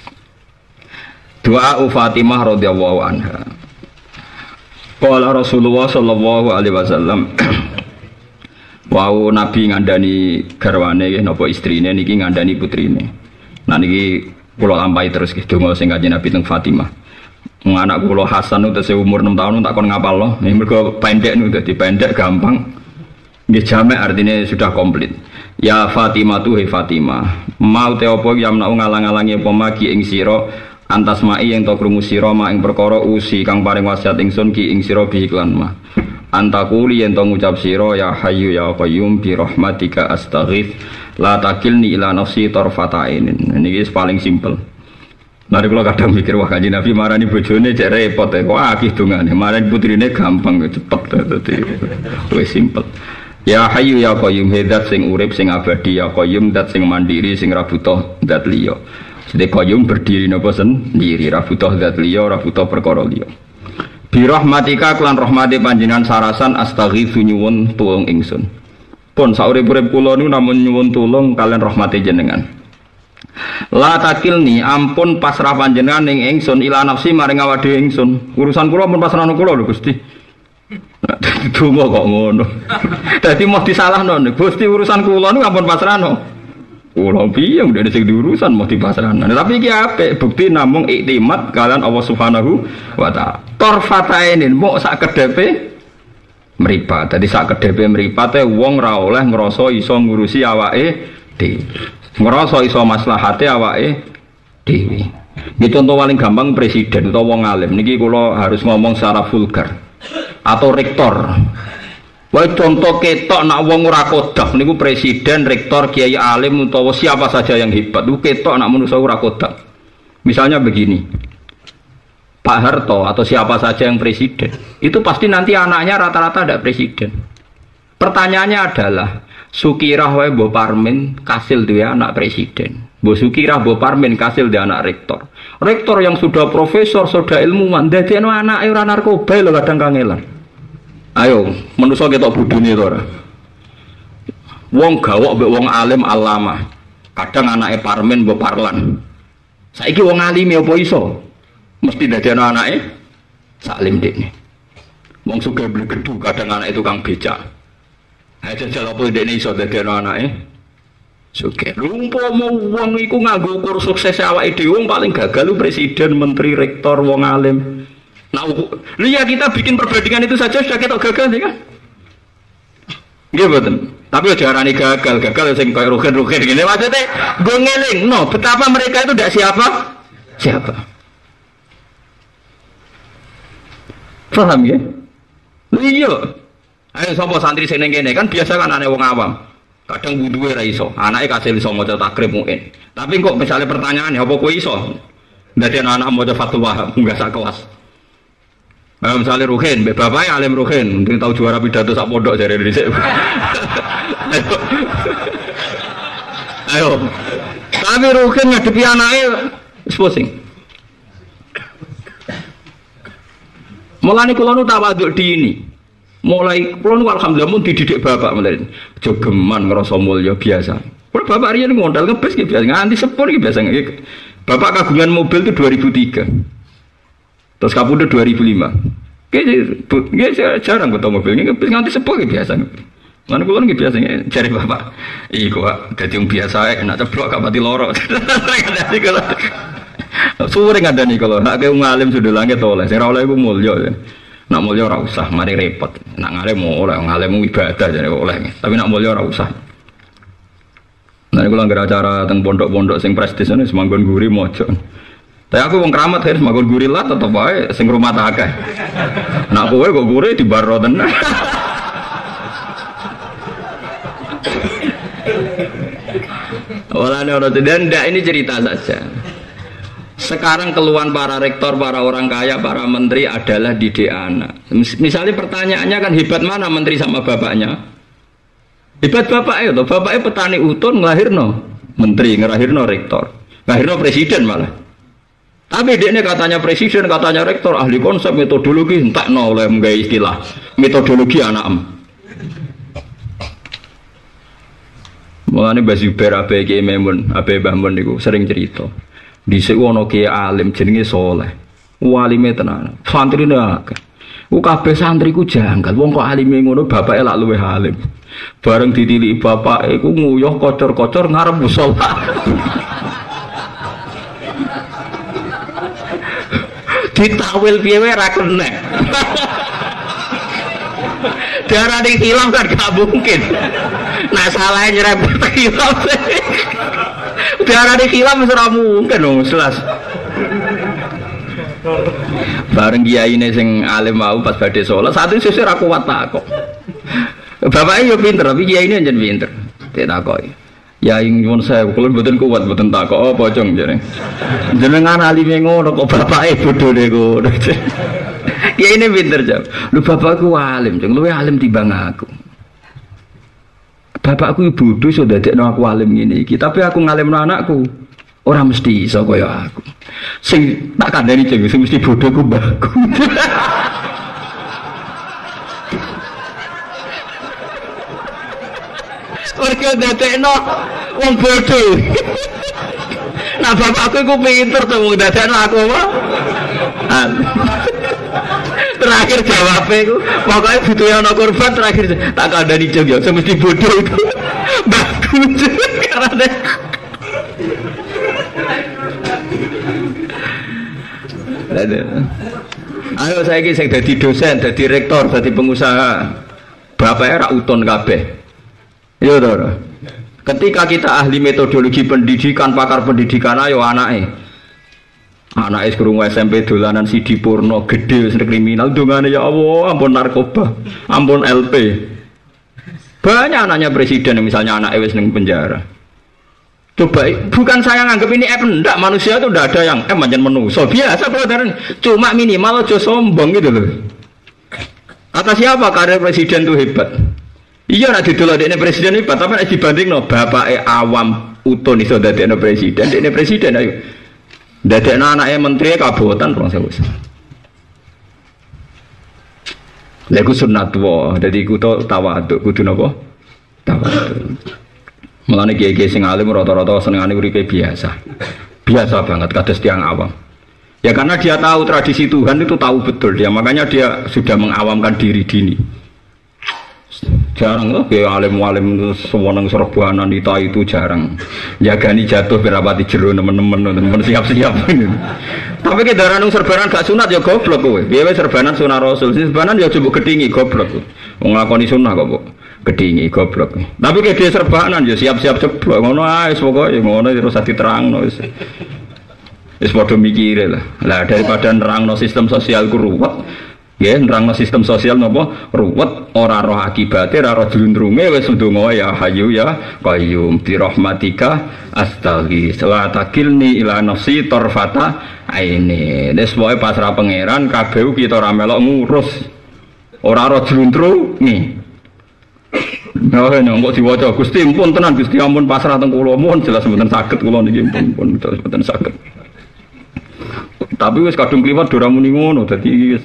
Doa Fatimah radhiyallahu anha. Qala Rasulullah sallallahu alaihi wasallam wau Nabi ngandani garwane nggih napa istrine niki ngandani putrine. Nah niki kula lampahi terus nggih donga sing Kanjeng Nabi teng Fatimah. Wong anak kula Hasan utese umur enam tahun tak kon ngapalno. Nggih mergo pendek niku dadi pendek gampang. Nggih jamek artinya sudah komplit. Ya Fatimah tuh he Fatimah. Mau te apa yang nak ngalang-alangi apa magi ing sira antas mai yang to krungu sira mak ing perkara usi kang paring wasiat ingsun ki ing sira bi iklan mah. Antakuli yang to ngucap sira ya hayyu ya qayyum bi rahmatika astaghith la takilni ila nafsi tarfata ainin. Niki paling simpel. Mari kula kadang mikir wah Kanjeng Nabi marani bojone cek repot e kok akeh dongane. Marani putrine gampang cepet dadi wis simpel. Ya hayyu ya qayyum zat sing urip sing abadi ya qayyum zat sing mandiri sing ra butuh zat liya. Sedhe qayyum berdiri napa sendiri ra butuh zat liya ra butuh perkara liya. Bi rahmatika kelan rahmate panjenengan sarasan astaghitsu nyuwun tulung ingsun. Pun saurip-urip kula niku namung nyuwun tulung kalian rahmate jenengan. La takilni ampun pasrah panjenengan ning ingsun ila nafsi maring awak dhewe ingsun. Urusan kula pun pasrahno kula lho Gusti. Donga kok ngono. Dadi mau disalahno Gusti urusan kula niku ampun pasrahno. Kula piye ndek sing diurusan mau dipasrahno. Tapi iki apik bukti namung iktimat kalian Allah Subhanahu wa taala. Torfatainin mok sak kedepe mripat. Dadi sak kedepe mripate wong ra oleh ngrasa iso ngurusi awake dhewe. Ngrasa iso maslahate awake dhewe. Iki contoh paling gampang presiden utawa wong alim. Niki kula harus ngomong secara vulgar. Atau rektor. Wae contoh ketok nak wong ora kodak niku presiden, rektor, kiai alim utawa siapa saja yang hebat. Itu ketok nak manusa ora kodak. Misalnya begini. Pak Harto atau siapa saja yang presiden, itu pasti nanti anaknya rata-rata ada presiden. Pertanyaannya adalah, Sukirah wae Mbok Parmin kasil duwe anak presiden. Mbok Sukirah Mbok Parmin kasil duwe anak rektor. Rektor yang sudah profesor, sudah ilmuwan, dadekno anake ora narkoba lho kadang kangelan. Ayo, manusa ketok budune to ora. Wong gawok mbek wong alim alama. Kadang anake Parmin Mbok Parlan. Saiki wong alime apa iso? Mesti dadekno anake salim dekne. Wong sugih blegedu kadang anake tukang becak. Ha jajal apa dekne iso dadekno anake sugih. Umpama wong iku nganggo ukur sukses awake dhewe paling gagal lu presiden, menteri, rektor, wong alim. Nah, lihat kita bikin perbandingan itu saja sudah kita gagal ya kan? Nggih mboten. Tapi aja arani gagal, gagal sing koyo rugen-rugen gini maksudnya gue ngeling, no, betapa mereka itu tidak siapa? Siapa? Paham ya? Iya. Ayo sapa santri sing ning kene kan biasa kan aneh wong awam. Kadang wuduhe ra iso, anake kasil iso maca takrib mungkin. Tapi kok misalnya pertanyaan apa kowe iso? Dadi anak-anak maca fatwa enggak sak kelas. Nah, misalnya Ruhin, bapaknya alim Ruhin, mungkin tahu juara pidato sak pondok dari Indonesia. Ayo. Ayo. Tapi Ruhin ngadepi anaknya pusing. Mulane kula nu tawaduk dini. Mulai kula nu alhamdulillah mun dididik bapak menen. Jogeman ngrasa mulya biasa. Kula bapak riyen ngondal ngebes ki biasa, nganti sepur ki biasa. Bapak kagungan mobil itu dua ribu tiga. Terus kapundhut dua ribu lima. Nggih jarang ketemu mobil ngebes nganti sepur ki biasa. Lan kula nggih biasa jare bapak. Iku dadi wong biasa enak ceblok gak pati loro. Dadi kula suwe ngandani kalau nak ke ngalim sudah langit oleh sing ora oleh iku mulya ya. Nak mulya ora usah mari repot. Nak ngalim oleh ngalim ibadah jare oleh. Tapi nak mulya ora usah. Nah kula ngger acara teng pondok-pondok sing prestis niku semanggon guri mojo. Tapi aku wong keramat harus semanggon guri lah tetep wae sing rumah akeh. Nak kowe kok guri di baro tenan. Walane ora dan ini cerita saja. Sekarang keluhan para rektor, para orang kaya, para menteri adalah didik anak. Misalnya pertanyaannya kan hebat mana menteri sama bapaknya? Hebat bapaknya, toh bapaknya petani utun ngelahirno menteri, ngelahirno rektor, ngelahirno presiden malah. Tapi dia ini katanya presiden, katanya rektor, ahli konsep metodologi, entah no oleh menggai istilah metodologi anak em. Mulane Mbah Zubair abe Ki Memun, abe Mbah Mun niku sering cerita. Dhisik ana kiai alim jenenge Saleh. Walime tenan. Santrine akeh. Ku kabeh santriku janggal. Wong kok alime ngono bapake lak luwih alim. Bareng ditiliki bapake ku nguyuh kocor-kocor ngarep musala. Ditawil piye wae ra kena. Darane hilang kan gak mungkin. Nah salah nyerempet hilang. Darane hilang wis ora mungkin lho jelas. Bareng kiyaine sing alim mau pas badhe salat, satu sesuk ora kuat takok. Bapake yo pinter, tapi kiyaine njen pinter. Ditakoki. Ya ing nyuwun sewu, kula mboten kuat mboten takok apa jong jare. Jenengan alime ngono kok bapake bodhone ngono. Kiyaine pinter jam. Lho bapakku alim, jeng luwih alim timbang aku. Bapakku ibu bodho iso dadekno aku alim ngene iki, tapi aku ngalimno anakku ora mesti iso kaya aku. Sing tak kandhani jeng sing mesti bodho ku mbahku. Mergo dadekno wong bodho. Nah bapakku iku pinter to wong dadekno aku apa? Terakhir jawabnya itu pokoknya butuhnya ada korban terakhir tak kandani jeng ya semesti bodoh itu bagus karena ayo saya ini saya jadi dosen, jadi rektor, jadi pengusaha bapaknya rak uton kabeh ya udah ketika kita ahli metodologi pendidikan, pakar pendidikan ayo anaknya anak es kurung S M P dolanan sidi porno gede sing kriminal dongane ya Allah ampun narkoba ampun L P banyak anaknya presiden misalnya anak wis ning penjara coba bukan saya nganggap ini F enggak manusia itu enggak ada yang F manjen manusia biasa pelajaran cuma minimal aja sombong gitu loh kata siapa karir presiden itu hebat iya nak didolok ini presiden hebat tapi nek dibanding no bapak awam utun iso dadekno presiden ini presiden ayo dadekno anake menteri kabotan rong sewu. Lha iku sunat wae, dadi kudu tawaduk, kudu napa? Tawaduk. Mulane kiye-kiye sing alim rata-rata senengane uripe biasa. Biasa banget kados tiyang awam. Ya karena dia tahu tradisi Tuhan itu tahu betul dia, makanya dia sudah mengawamkan diri dini. Jarang loh, kayak alim-alim sewenang serbanan itu itu jarang. Jagani jatuh berapati jero teman-teman teman siap-siap ini. Tapi kita ranung serbanan gak sunat ya goblok kowe. Biar serbanan sunah Rasul, serbanan ya coba gedingi goblok. Wong nglakoni sunah kok, Bu. Gedingi goblok. Tapi kayak dia serbanan ya siap-siap ceblok. Ngono ae pokoke ngono terus diterangno wis. Wis padha mikire lah. Lah daripada nerangno sistem sosial ku ruwet. Ya, nerangno sistem sosial napa ruwet ora roh akibate ora roh jlundrunge wis ndonga ya Hayyu ya Qayyum bi rahmatika astaghis la takilni ila nafsi tarfata aini. Wis wae pasrah pangeran kabeh kita ora melok ngurus. Ora roh jlundrunge. Nah, kok diwaca Gusti ampun tenan Gusti ampun pasrah teng kula mohon jelas mboten saged kula niki ampun pun mboten saged. Tapi wis kadung kliwat ora muni ngono dadi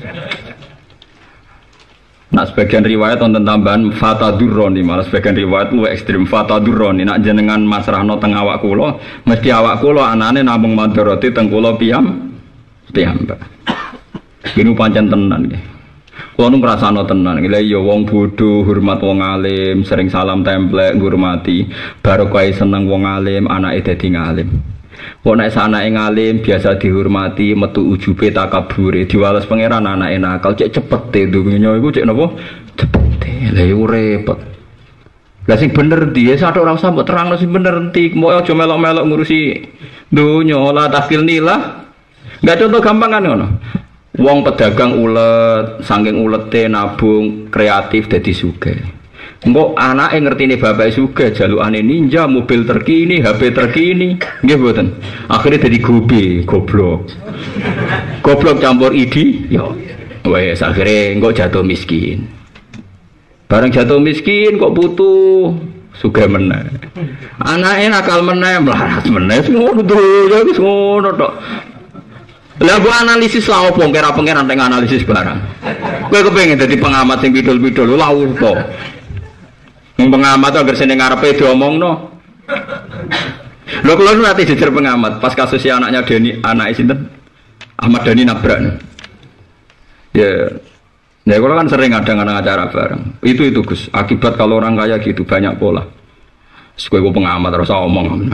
nah sebagian riwayat wonten tambahan fatadurroni malah sebagian riwayat luwih ekstrem fatadurroni nak jenengan masrahno teng awak kula mesti awak kula anane namung madharati teng kula piyam piyambak. Kene pancen tenan nggih. Kula nu ngrasakno tenan lha ya wong bodho hormat wong alim sering salam templek ngurmati barokah seneng wong alim anake dadi ngalim. Kok nek sanake ngalim biasa dihormati metu ujube takabure diwales pangeran anake nakal cek cepete dunya iku cek napa cepete lha iku repot. Lah sing bener ndi ya sak ora usah mbok terangno sing bener endi mbok aja melok-melok ngurusi dunya la takilni lah. Enggak contoh gampang kan ngono. Wong pedagang ulet saking ulete nabung kreatif dadi sugih. Engko anake ngertine bapake sugih jalukane ninja mobil terkini H P terkini nggih mboten akhire dadi gobe goblok goblok campur idi yo wes akhire engko jatuh miskin bareng jatuh miskin kok butuh sugih meneh anake nakal meneh melarat meneh ngono ya wis ngono tok lah gua analisis lah opo kira pengen teng analisis barang kowe kepengin dadi pengamat sing pidul-pidul lha opo pengamat agar sini ngarepe diomongno. Lho kula nu ati jejer pengamat pas kasus si anaknya Deni, anake sinten? Ahmad Dhani nabrak. Ya. Ya kula kan sering ngadakan acara bareng. Itu itu Gus, akibat kalau orang kaya gitu banyak pola. Kowe ku pengamat terus omong.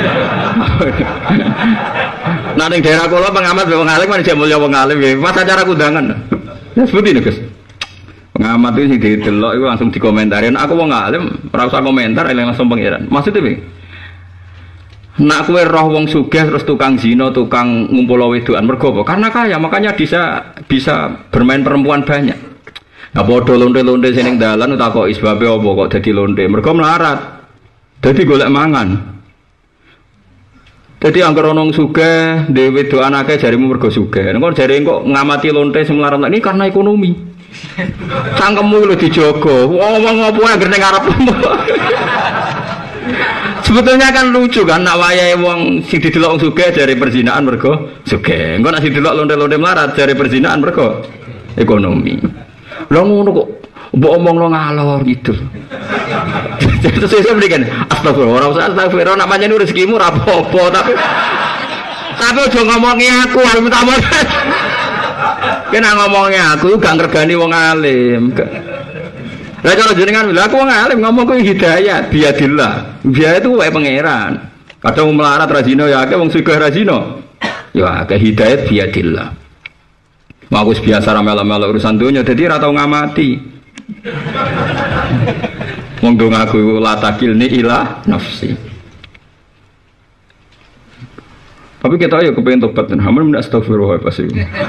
Nah ning daerah kula pengamat wong alim kan jek mulya wong alim nggih. Mas acara kundangan. Ya seperti ini Gus. Pengamat itu sing didelok iku langsung dikomentarin. Aku wong alim, ora usah komentar, langsung pangeran. Maksudnya piye? Nak kowe roh wong sugih terus tukang zina, tukang ngumpul wedokan mergo apa? Karena kaya, makanya bisa bisa bermain perempuan banyak. Nah padha lonte-lonte sing ning dalan takoki sebabe apa kok dadi lonte? Mergo melarat. Dadi golek mangan. Dadi anggere ana wong sugih, dhewe wedokan akeh jarimu mergo sugih. Engko jare kok ngamati lonte sing melarat ini karena ekonomi. Cangkemmu lho dijogo. Ngomong apa anggere ning ngarepmu. Sebetulnya kan lucu kan nak wayahe wong sing didelok wong sugih jare perzinahan mergo sugih. Engko nek didelok lonte-lonte melarat jare perzinahan mergo ekonomi. Lha ngono kok mbok omongno ngalor gitu. Terus saya berikan astagfirullah, ora usah astagfirullah nak pancen rezekimu ora apa-apa tapi tapi aja ngomongi aku arep tambah. Kena ngomongnya aku gak ngergani wong alim. Lah kalau jenengan lha aku wong alim ngomong ku hidayah biadillah. Biaya itu wae pangeran. Kadang melarat ra zina ya akeh wong sugih ra zina. Ya akeh hidayah biadillah. Mau wis biasa ra melo-melo urusan donya dadi ra tau ngamati. Wong dong aku la takilni ila nafsi. Tapi kita ayo kepengen tobat dan hampir tidak astagfirullah pasti.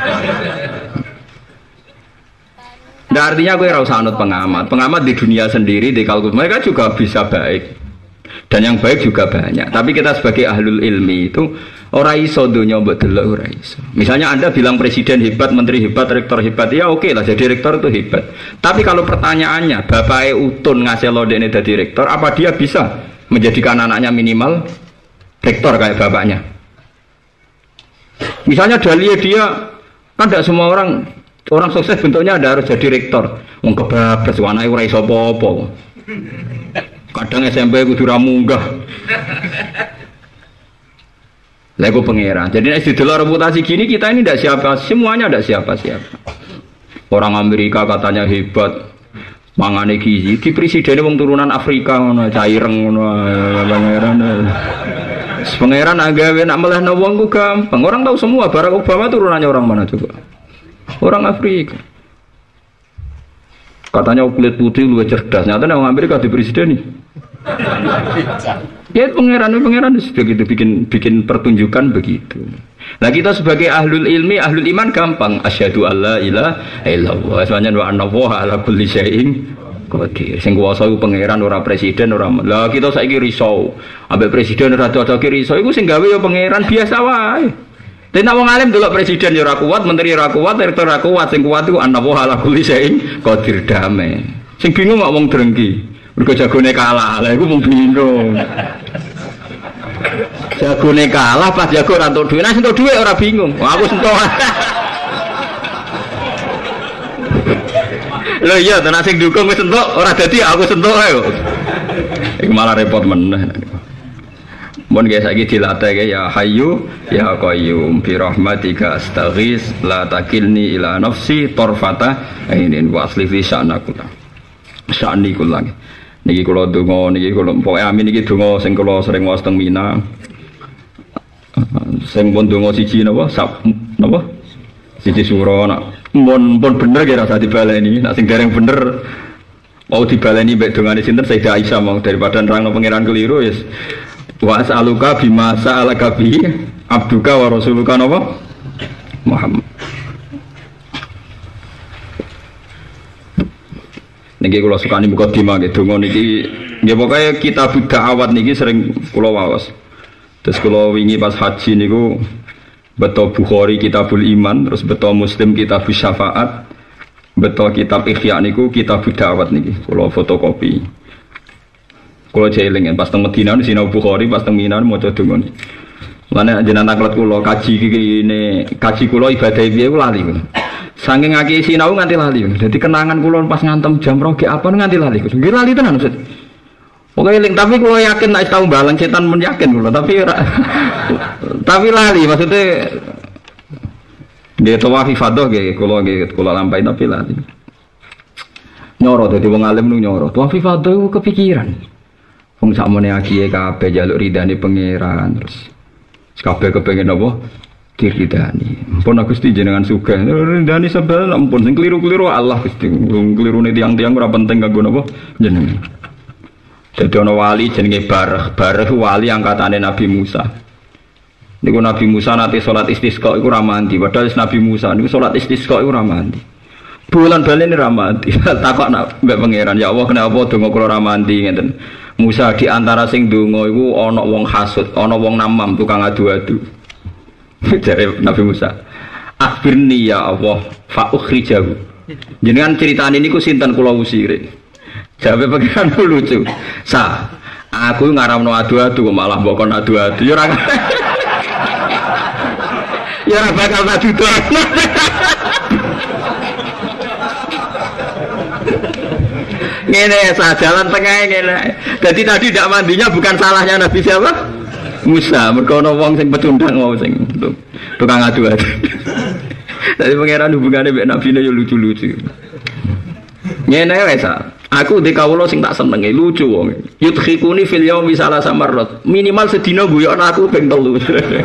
Nah, artinya gue rasa anut pengamat. Pengamat di dunia sendiri, di kalkulus mereka juga bisa baik. Dan yang baik juga banyak. Tapi kita sebagai ahlul ilmi itu orang iso dunia betul orang iso. Misalnya Anda bilang presiden hebat, menteri hebat, rektor hebat, ya oke lah jadi rektor itu hebat. Tapi kalau pertanyaannya, Bapak Utun ngasih lode ini jadi rektor, apa dia bisa menjadikan anaknya minimal rektor kayak bapaknya? Misalnya Dahlia dia kan tidak semua orang orang sukses bentuknya ada harus jadi rektor. Wong kebablas anake ora iso apa-apa. Kadang S M P kudu ra munggah. Lha iku pangeran. Jadi nek didelok reputasi gini kita ini tidak siapa, semuanya tidak siapa-siapa. Orang Amerika katanya hebat. Mangane gizi, ki presiden wong turunan Afrika ngono, caireng ngono, pangeran. Pangeran agawe nak melehno wong ku gampang. Orang tahu semua Barack Obama turunannya orang mana coba? Orang Afrika. Katanya kulit putih lu cerdas, nyata orang Amerika di presiden nih. Ya pangeran pangeran begitu bikin bikin pertunjukan begitu. Nah kita sebagai ahlul ilmi, ahlul iman gampang. Asyhadu alla ilaha illallah. Sebenarnya wa anna allaha ala kulli syai'in qadir. Sing kuwasa iku pangeran ora presiden ora. Lah kita saiki risau. Ambek presiden ora cocok risau iku sing gawe ya pangeran biasa wae. Dene wong alim delok presiden ya ora kuat, menteri ora kuat, rektor ora kuat, sing kuat iku anna allaha ala kulli syai'in qadir damai. Sing bingung kok wong drengki. Mergo jagone kalah, lha iku mung bingung. Jagone kalah pas jago ora entuk dhuwit, nek entuk dhuwit ora bingung. Wah, aku sentuh. Lho iya, tenan sing dukung wis entuk, ora dadi aku sentuh ae kok. Iku malah repot meneh. Mun guys saiki dilatih ya Hayyu ya Qayyum bi rahmatika astaghis la takilni ila nafsi tarfata ainin wa asli fi sya'naku. Sya'ni kulang. Niki kula donga niki kula pokoke amin niki donga sing kula sering waos teng Mina. Sing pun donga siji napa? Sap napa? Siji sura nak mun pun bener kira rasa dibaleni. Nek sing dereng bener mau dibaleni mbek dongane sinten Sayyidah Aisyah mau daripada nerangno pangeran keliru wis. Wa as'aluka bima sa'alaka bi abduka wa rasuluka napa? Muhammad. Niki kula sukani mukadimah nggih donga niki nggih pokoke kitab da'awat niki sering kula waos. Terus kula wingi pas haji niku beto Bukhari Kitabul Iman, terus beto Muslim Kitabus Syafaat, beto kitab Ihya niku kitab da'awat niki kula fotokopi. Kula jeling pas teng Madinah sinau Bukhari, pas teng Mina maca donga niki. Lan jenengan taklet kula kaji kene kaji kula ibadah piye kula lali. Saking ngaki sinau nganti lali. Jadi kenangan kula pas ngantem jam roge apa nganti lali. Nggih lali tenan Ustaz. Pokoke eling tapi kula yakin nek tau balang setan men yakin kula tapi ora tapi lali maksudnya nggih tawaf ifadah nggih kula nggih kula lampahi tapi lali. Nyoro dadi wong alim nu nyoro. Tawaf ifadah ku kepikiran. Wong sakmene akiye kabeh njaluk ridane pangeran terus kabeh kepengin apa? Diridani. Ampun Gusti jenengan sugih. Ridani sebel ampun sing keliru-keliru Allah Gusti. Wong klirune tiang-tiang ora penting kanggo napa jenengan. Dadi ana wali jenenge Barah. Barah wali angkatane Nabi Musa. Niku Nabi Musa nate salat istisqa iku ora mandi. Padahal Nabi Musa niku salat istisqa iku ora mandi. Bulan balene ora mandi. Takok nak mbek pangeran, ya Allah kenapa donga kula ora mandi ngeten. Musa di antara sing donga iku ana wong hasud, ana wong namam tukang adu-adu. Jare Nabi Musa, akhirni ya Allah fa ukhrijahu. Jenengan critane niku sinten kula usire. Jawabe pangeran lucu. Sa, aku ngaramno adu-adu malah mbok kon adu-adu. Ya ora. Ya ora bakal adu-adu. Ngene sa jalan tengah ngene. Jadi tadi tidak mandinya bukan salahnya Nabi siapa? Musa, mergo ana wong sing pecundang mau sing tukang adu-adu. Dadi pangeran hubungane mbek Nabi yo lucu-lucu. Ngene wae sa. Aku ndek kawula sing tak senenge lucu wong. Yudkhikuni fil yaumi salasa marrat. Minimal sedina guyokno aku ping telu.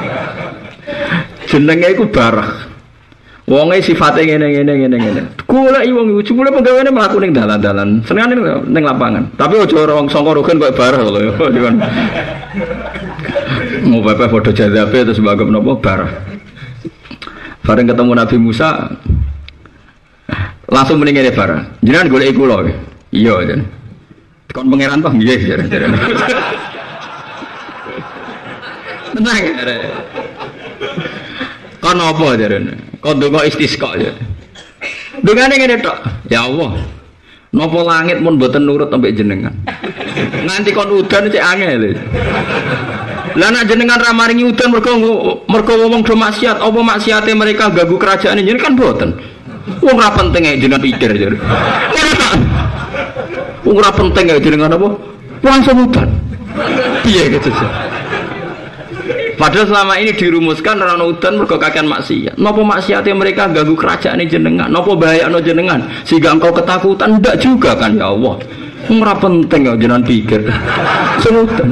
Jenenge iku Barah. Wonge sifate ngene-ngene ngene-ngene. Goleki wong iku jebule penggaweane mlaku ning dalan-dalan. Senengane ning lapangan. Tapi aja ora wong sangka rogen koyo Barah lho. Mau bapak foto jazabe terus bagam nopo Barah. Bareng ketemu Nabi Musa langsung mendingin Barah. Jenengan golek kula. Iya jan. Kon pangeran toh nggih jan. Tenang ya. Kon apa jarene? Kon donga istisqa ya. Dongane ngene tok. Ya Allah. Napa langit mun mboten nurut ambek jenengan. Nganti kon udan cek angel. Lah nek jenengan ra maringi udan mergo mergo wong do maksiat, apa maksiate mereka ganggu kerajaan jenengan kan mboten. Wong ra penting ae jenengan pikir jare. Wong ra penting ae jenengan apa? Langsung udan. Piye gitu sih. Padahal selama ini dirumuskan ora ono udan mergo kakean maksiat. Napa maksiate mereka ganggu kerajaan jenengan? Napa bahayano jenengan sehingga engkau ketakutan? Ndak juga kan ya Allah. Ora penting ya jenengan pikir. Senutan.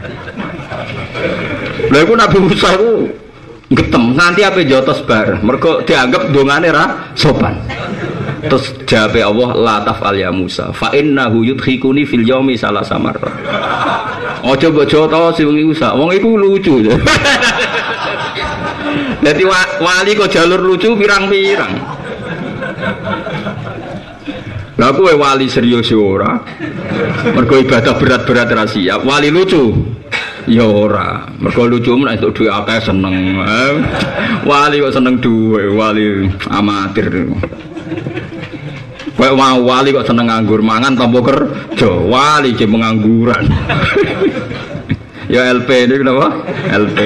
Lha iku Nabi Musa iku getem nganti ape jotos bar. Mergo dianggap dongane ra sopan. Terus jawab Allah la taf'al ya Musa fa innahu yudkhikuni fil yaumi salasa marra. Ojo bojo to sing Musa, wong iku lucu. Dadi wali kok jalur lucu pirang-pirang. Lah kowe wali serius ora? Mergo ibadah berat-berat ra siap, wali lucu. Ya ora, mergo lucu men entuk dhuwit akeh seneng. Wali kok seneng dhuwit, wali amatir. Kayak mau wali kok seneng nganggur mangan tanpa kerja, wali je pengangguran. Ya L P ini kenapa? L P.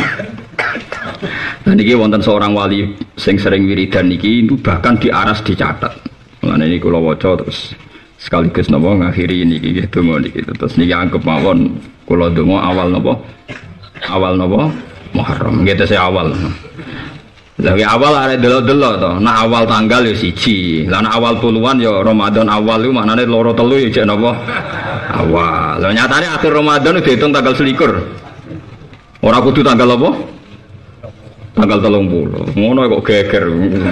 Dan ini wonten seorang wali sing sering wiridan niki bahkan diaras dicatat. Lan ini kula waca terus sekaligus napa ngakhiri niki nggih donga niki terus niki anggap mawon kula donga awal napa? Awal napa? Muharram. Nggih tese awal. Lagi awal ada delok-delok to. Nah awal tanggal ya siji. Lah awal puluhan ya Ramadan awal itu maknane loro telu ya jek napa? Awal. Lah nyatane akhir Ramadan dihitung tanggal selikur. Ora kudu tanggal apa? Tanggal telung puluh. Ngono kok geger.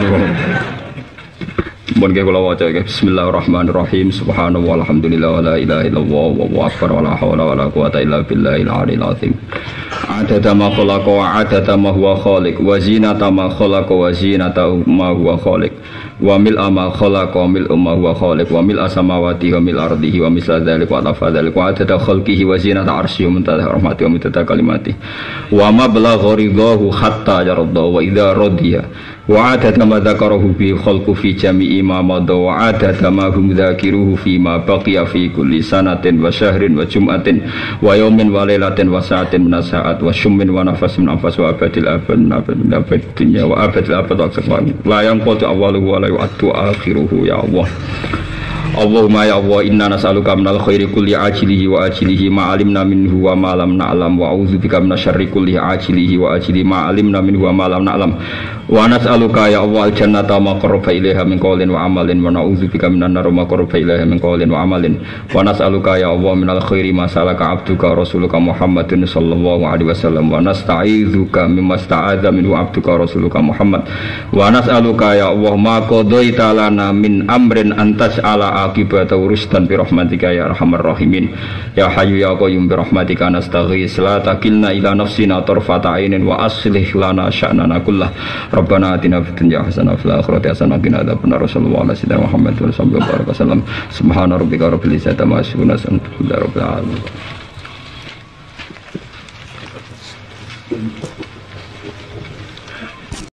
Mun nggih kula waca nggih. Bismillahirrahmanirrahim. Subhanallah walhamdulillah wala ilaha illallah wallahu akbar wala haula wala quwata illa billahil aliyil azim. Adada ma khalaqa wa adada ma huwa khaliq wa zinata ma khalaqa wa zinata ma huwa khaliq wa mil'a ma khalaqa wa mil'a ma huwa khaliq wa mil'a samawati wa mil'a ardihi wa misla dzalik wa lafa dzalik wa adada khalqihi wa zinata arsyihi wa muntaha rahmati wa muntaha kalimati wa ma balagha ridahu hatta yarda wa idza radiya wa adada ma dzakarahu bi khalqu fi jami'i ma madha wa adada ma hum dzakiruhu fi ma baqiya fi kulli sanatin wa syahrin wa jum'atin wa yawmin wa lailatin wa sa'atin min sa'at wa syummin wa nafas min anfas wa abadil abad min abad dunya wa abadil abad wa aksafan la yanqatu awwaluhu wa la yu'addu akhiruhu ya Allah. Allahumma ya Allah inna nas'aluka minal khairi kulli ajilihi wa ajilihi ma alimna minhu wa ma lam na'lam wa a'udzubika minasyarri kulli ajilihi wa ajilihi ma alimna minhu wa ma lam na'lam wa nas'aluka ya Allah al-jannata ma qarraba ilaiha min qawlin wa amalin wa na'udzubika minan nar ma qarraba ilaiha min qawlin wa amalin wa nas'aluka ya Allah minal khairi ma salaka abduka rasuluka Muhammadin sallallahu alaihi wasallam wa nasta'idzuka mimma sta'adza minhu abduka rasuluka Muhammad wa nas'aluka ya Allah ma qadaita lana min amrin antas ala akibata urustan bi rahmatika ya arhamar rahimin ya hayyu ya qayyum bi rahmatika nastaghis la takilna ila nafsina tarfata ainin wa aslih lana sya'nana kullah rabbana atina fid dunya hasanah wa fil akhirati hasanah wa qina adzabannar sallallahu alaihi wasallam Muhammad wa sallallahu alaihi wasallam subhana rabbika rabbil izzati amma yasifun wa salamun alal mursalin.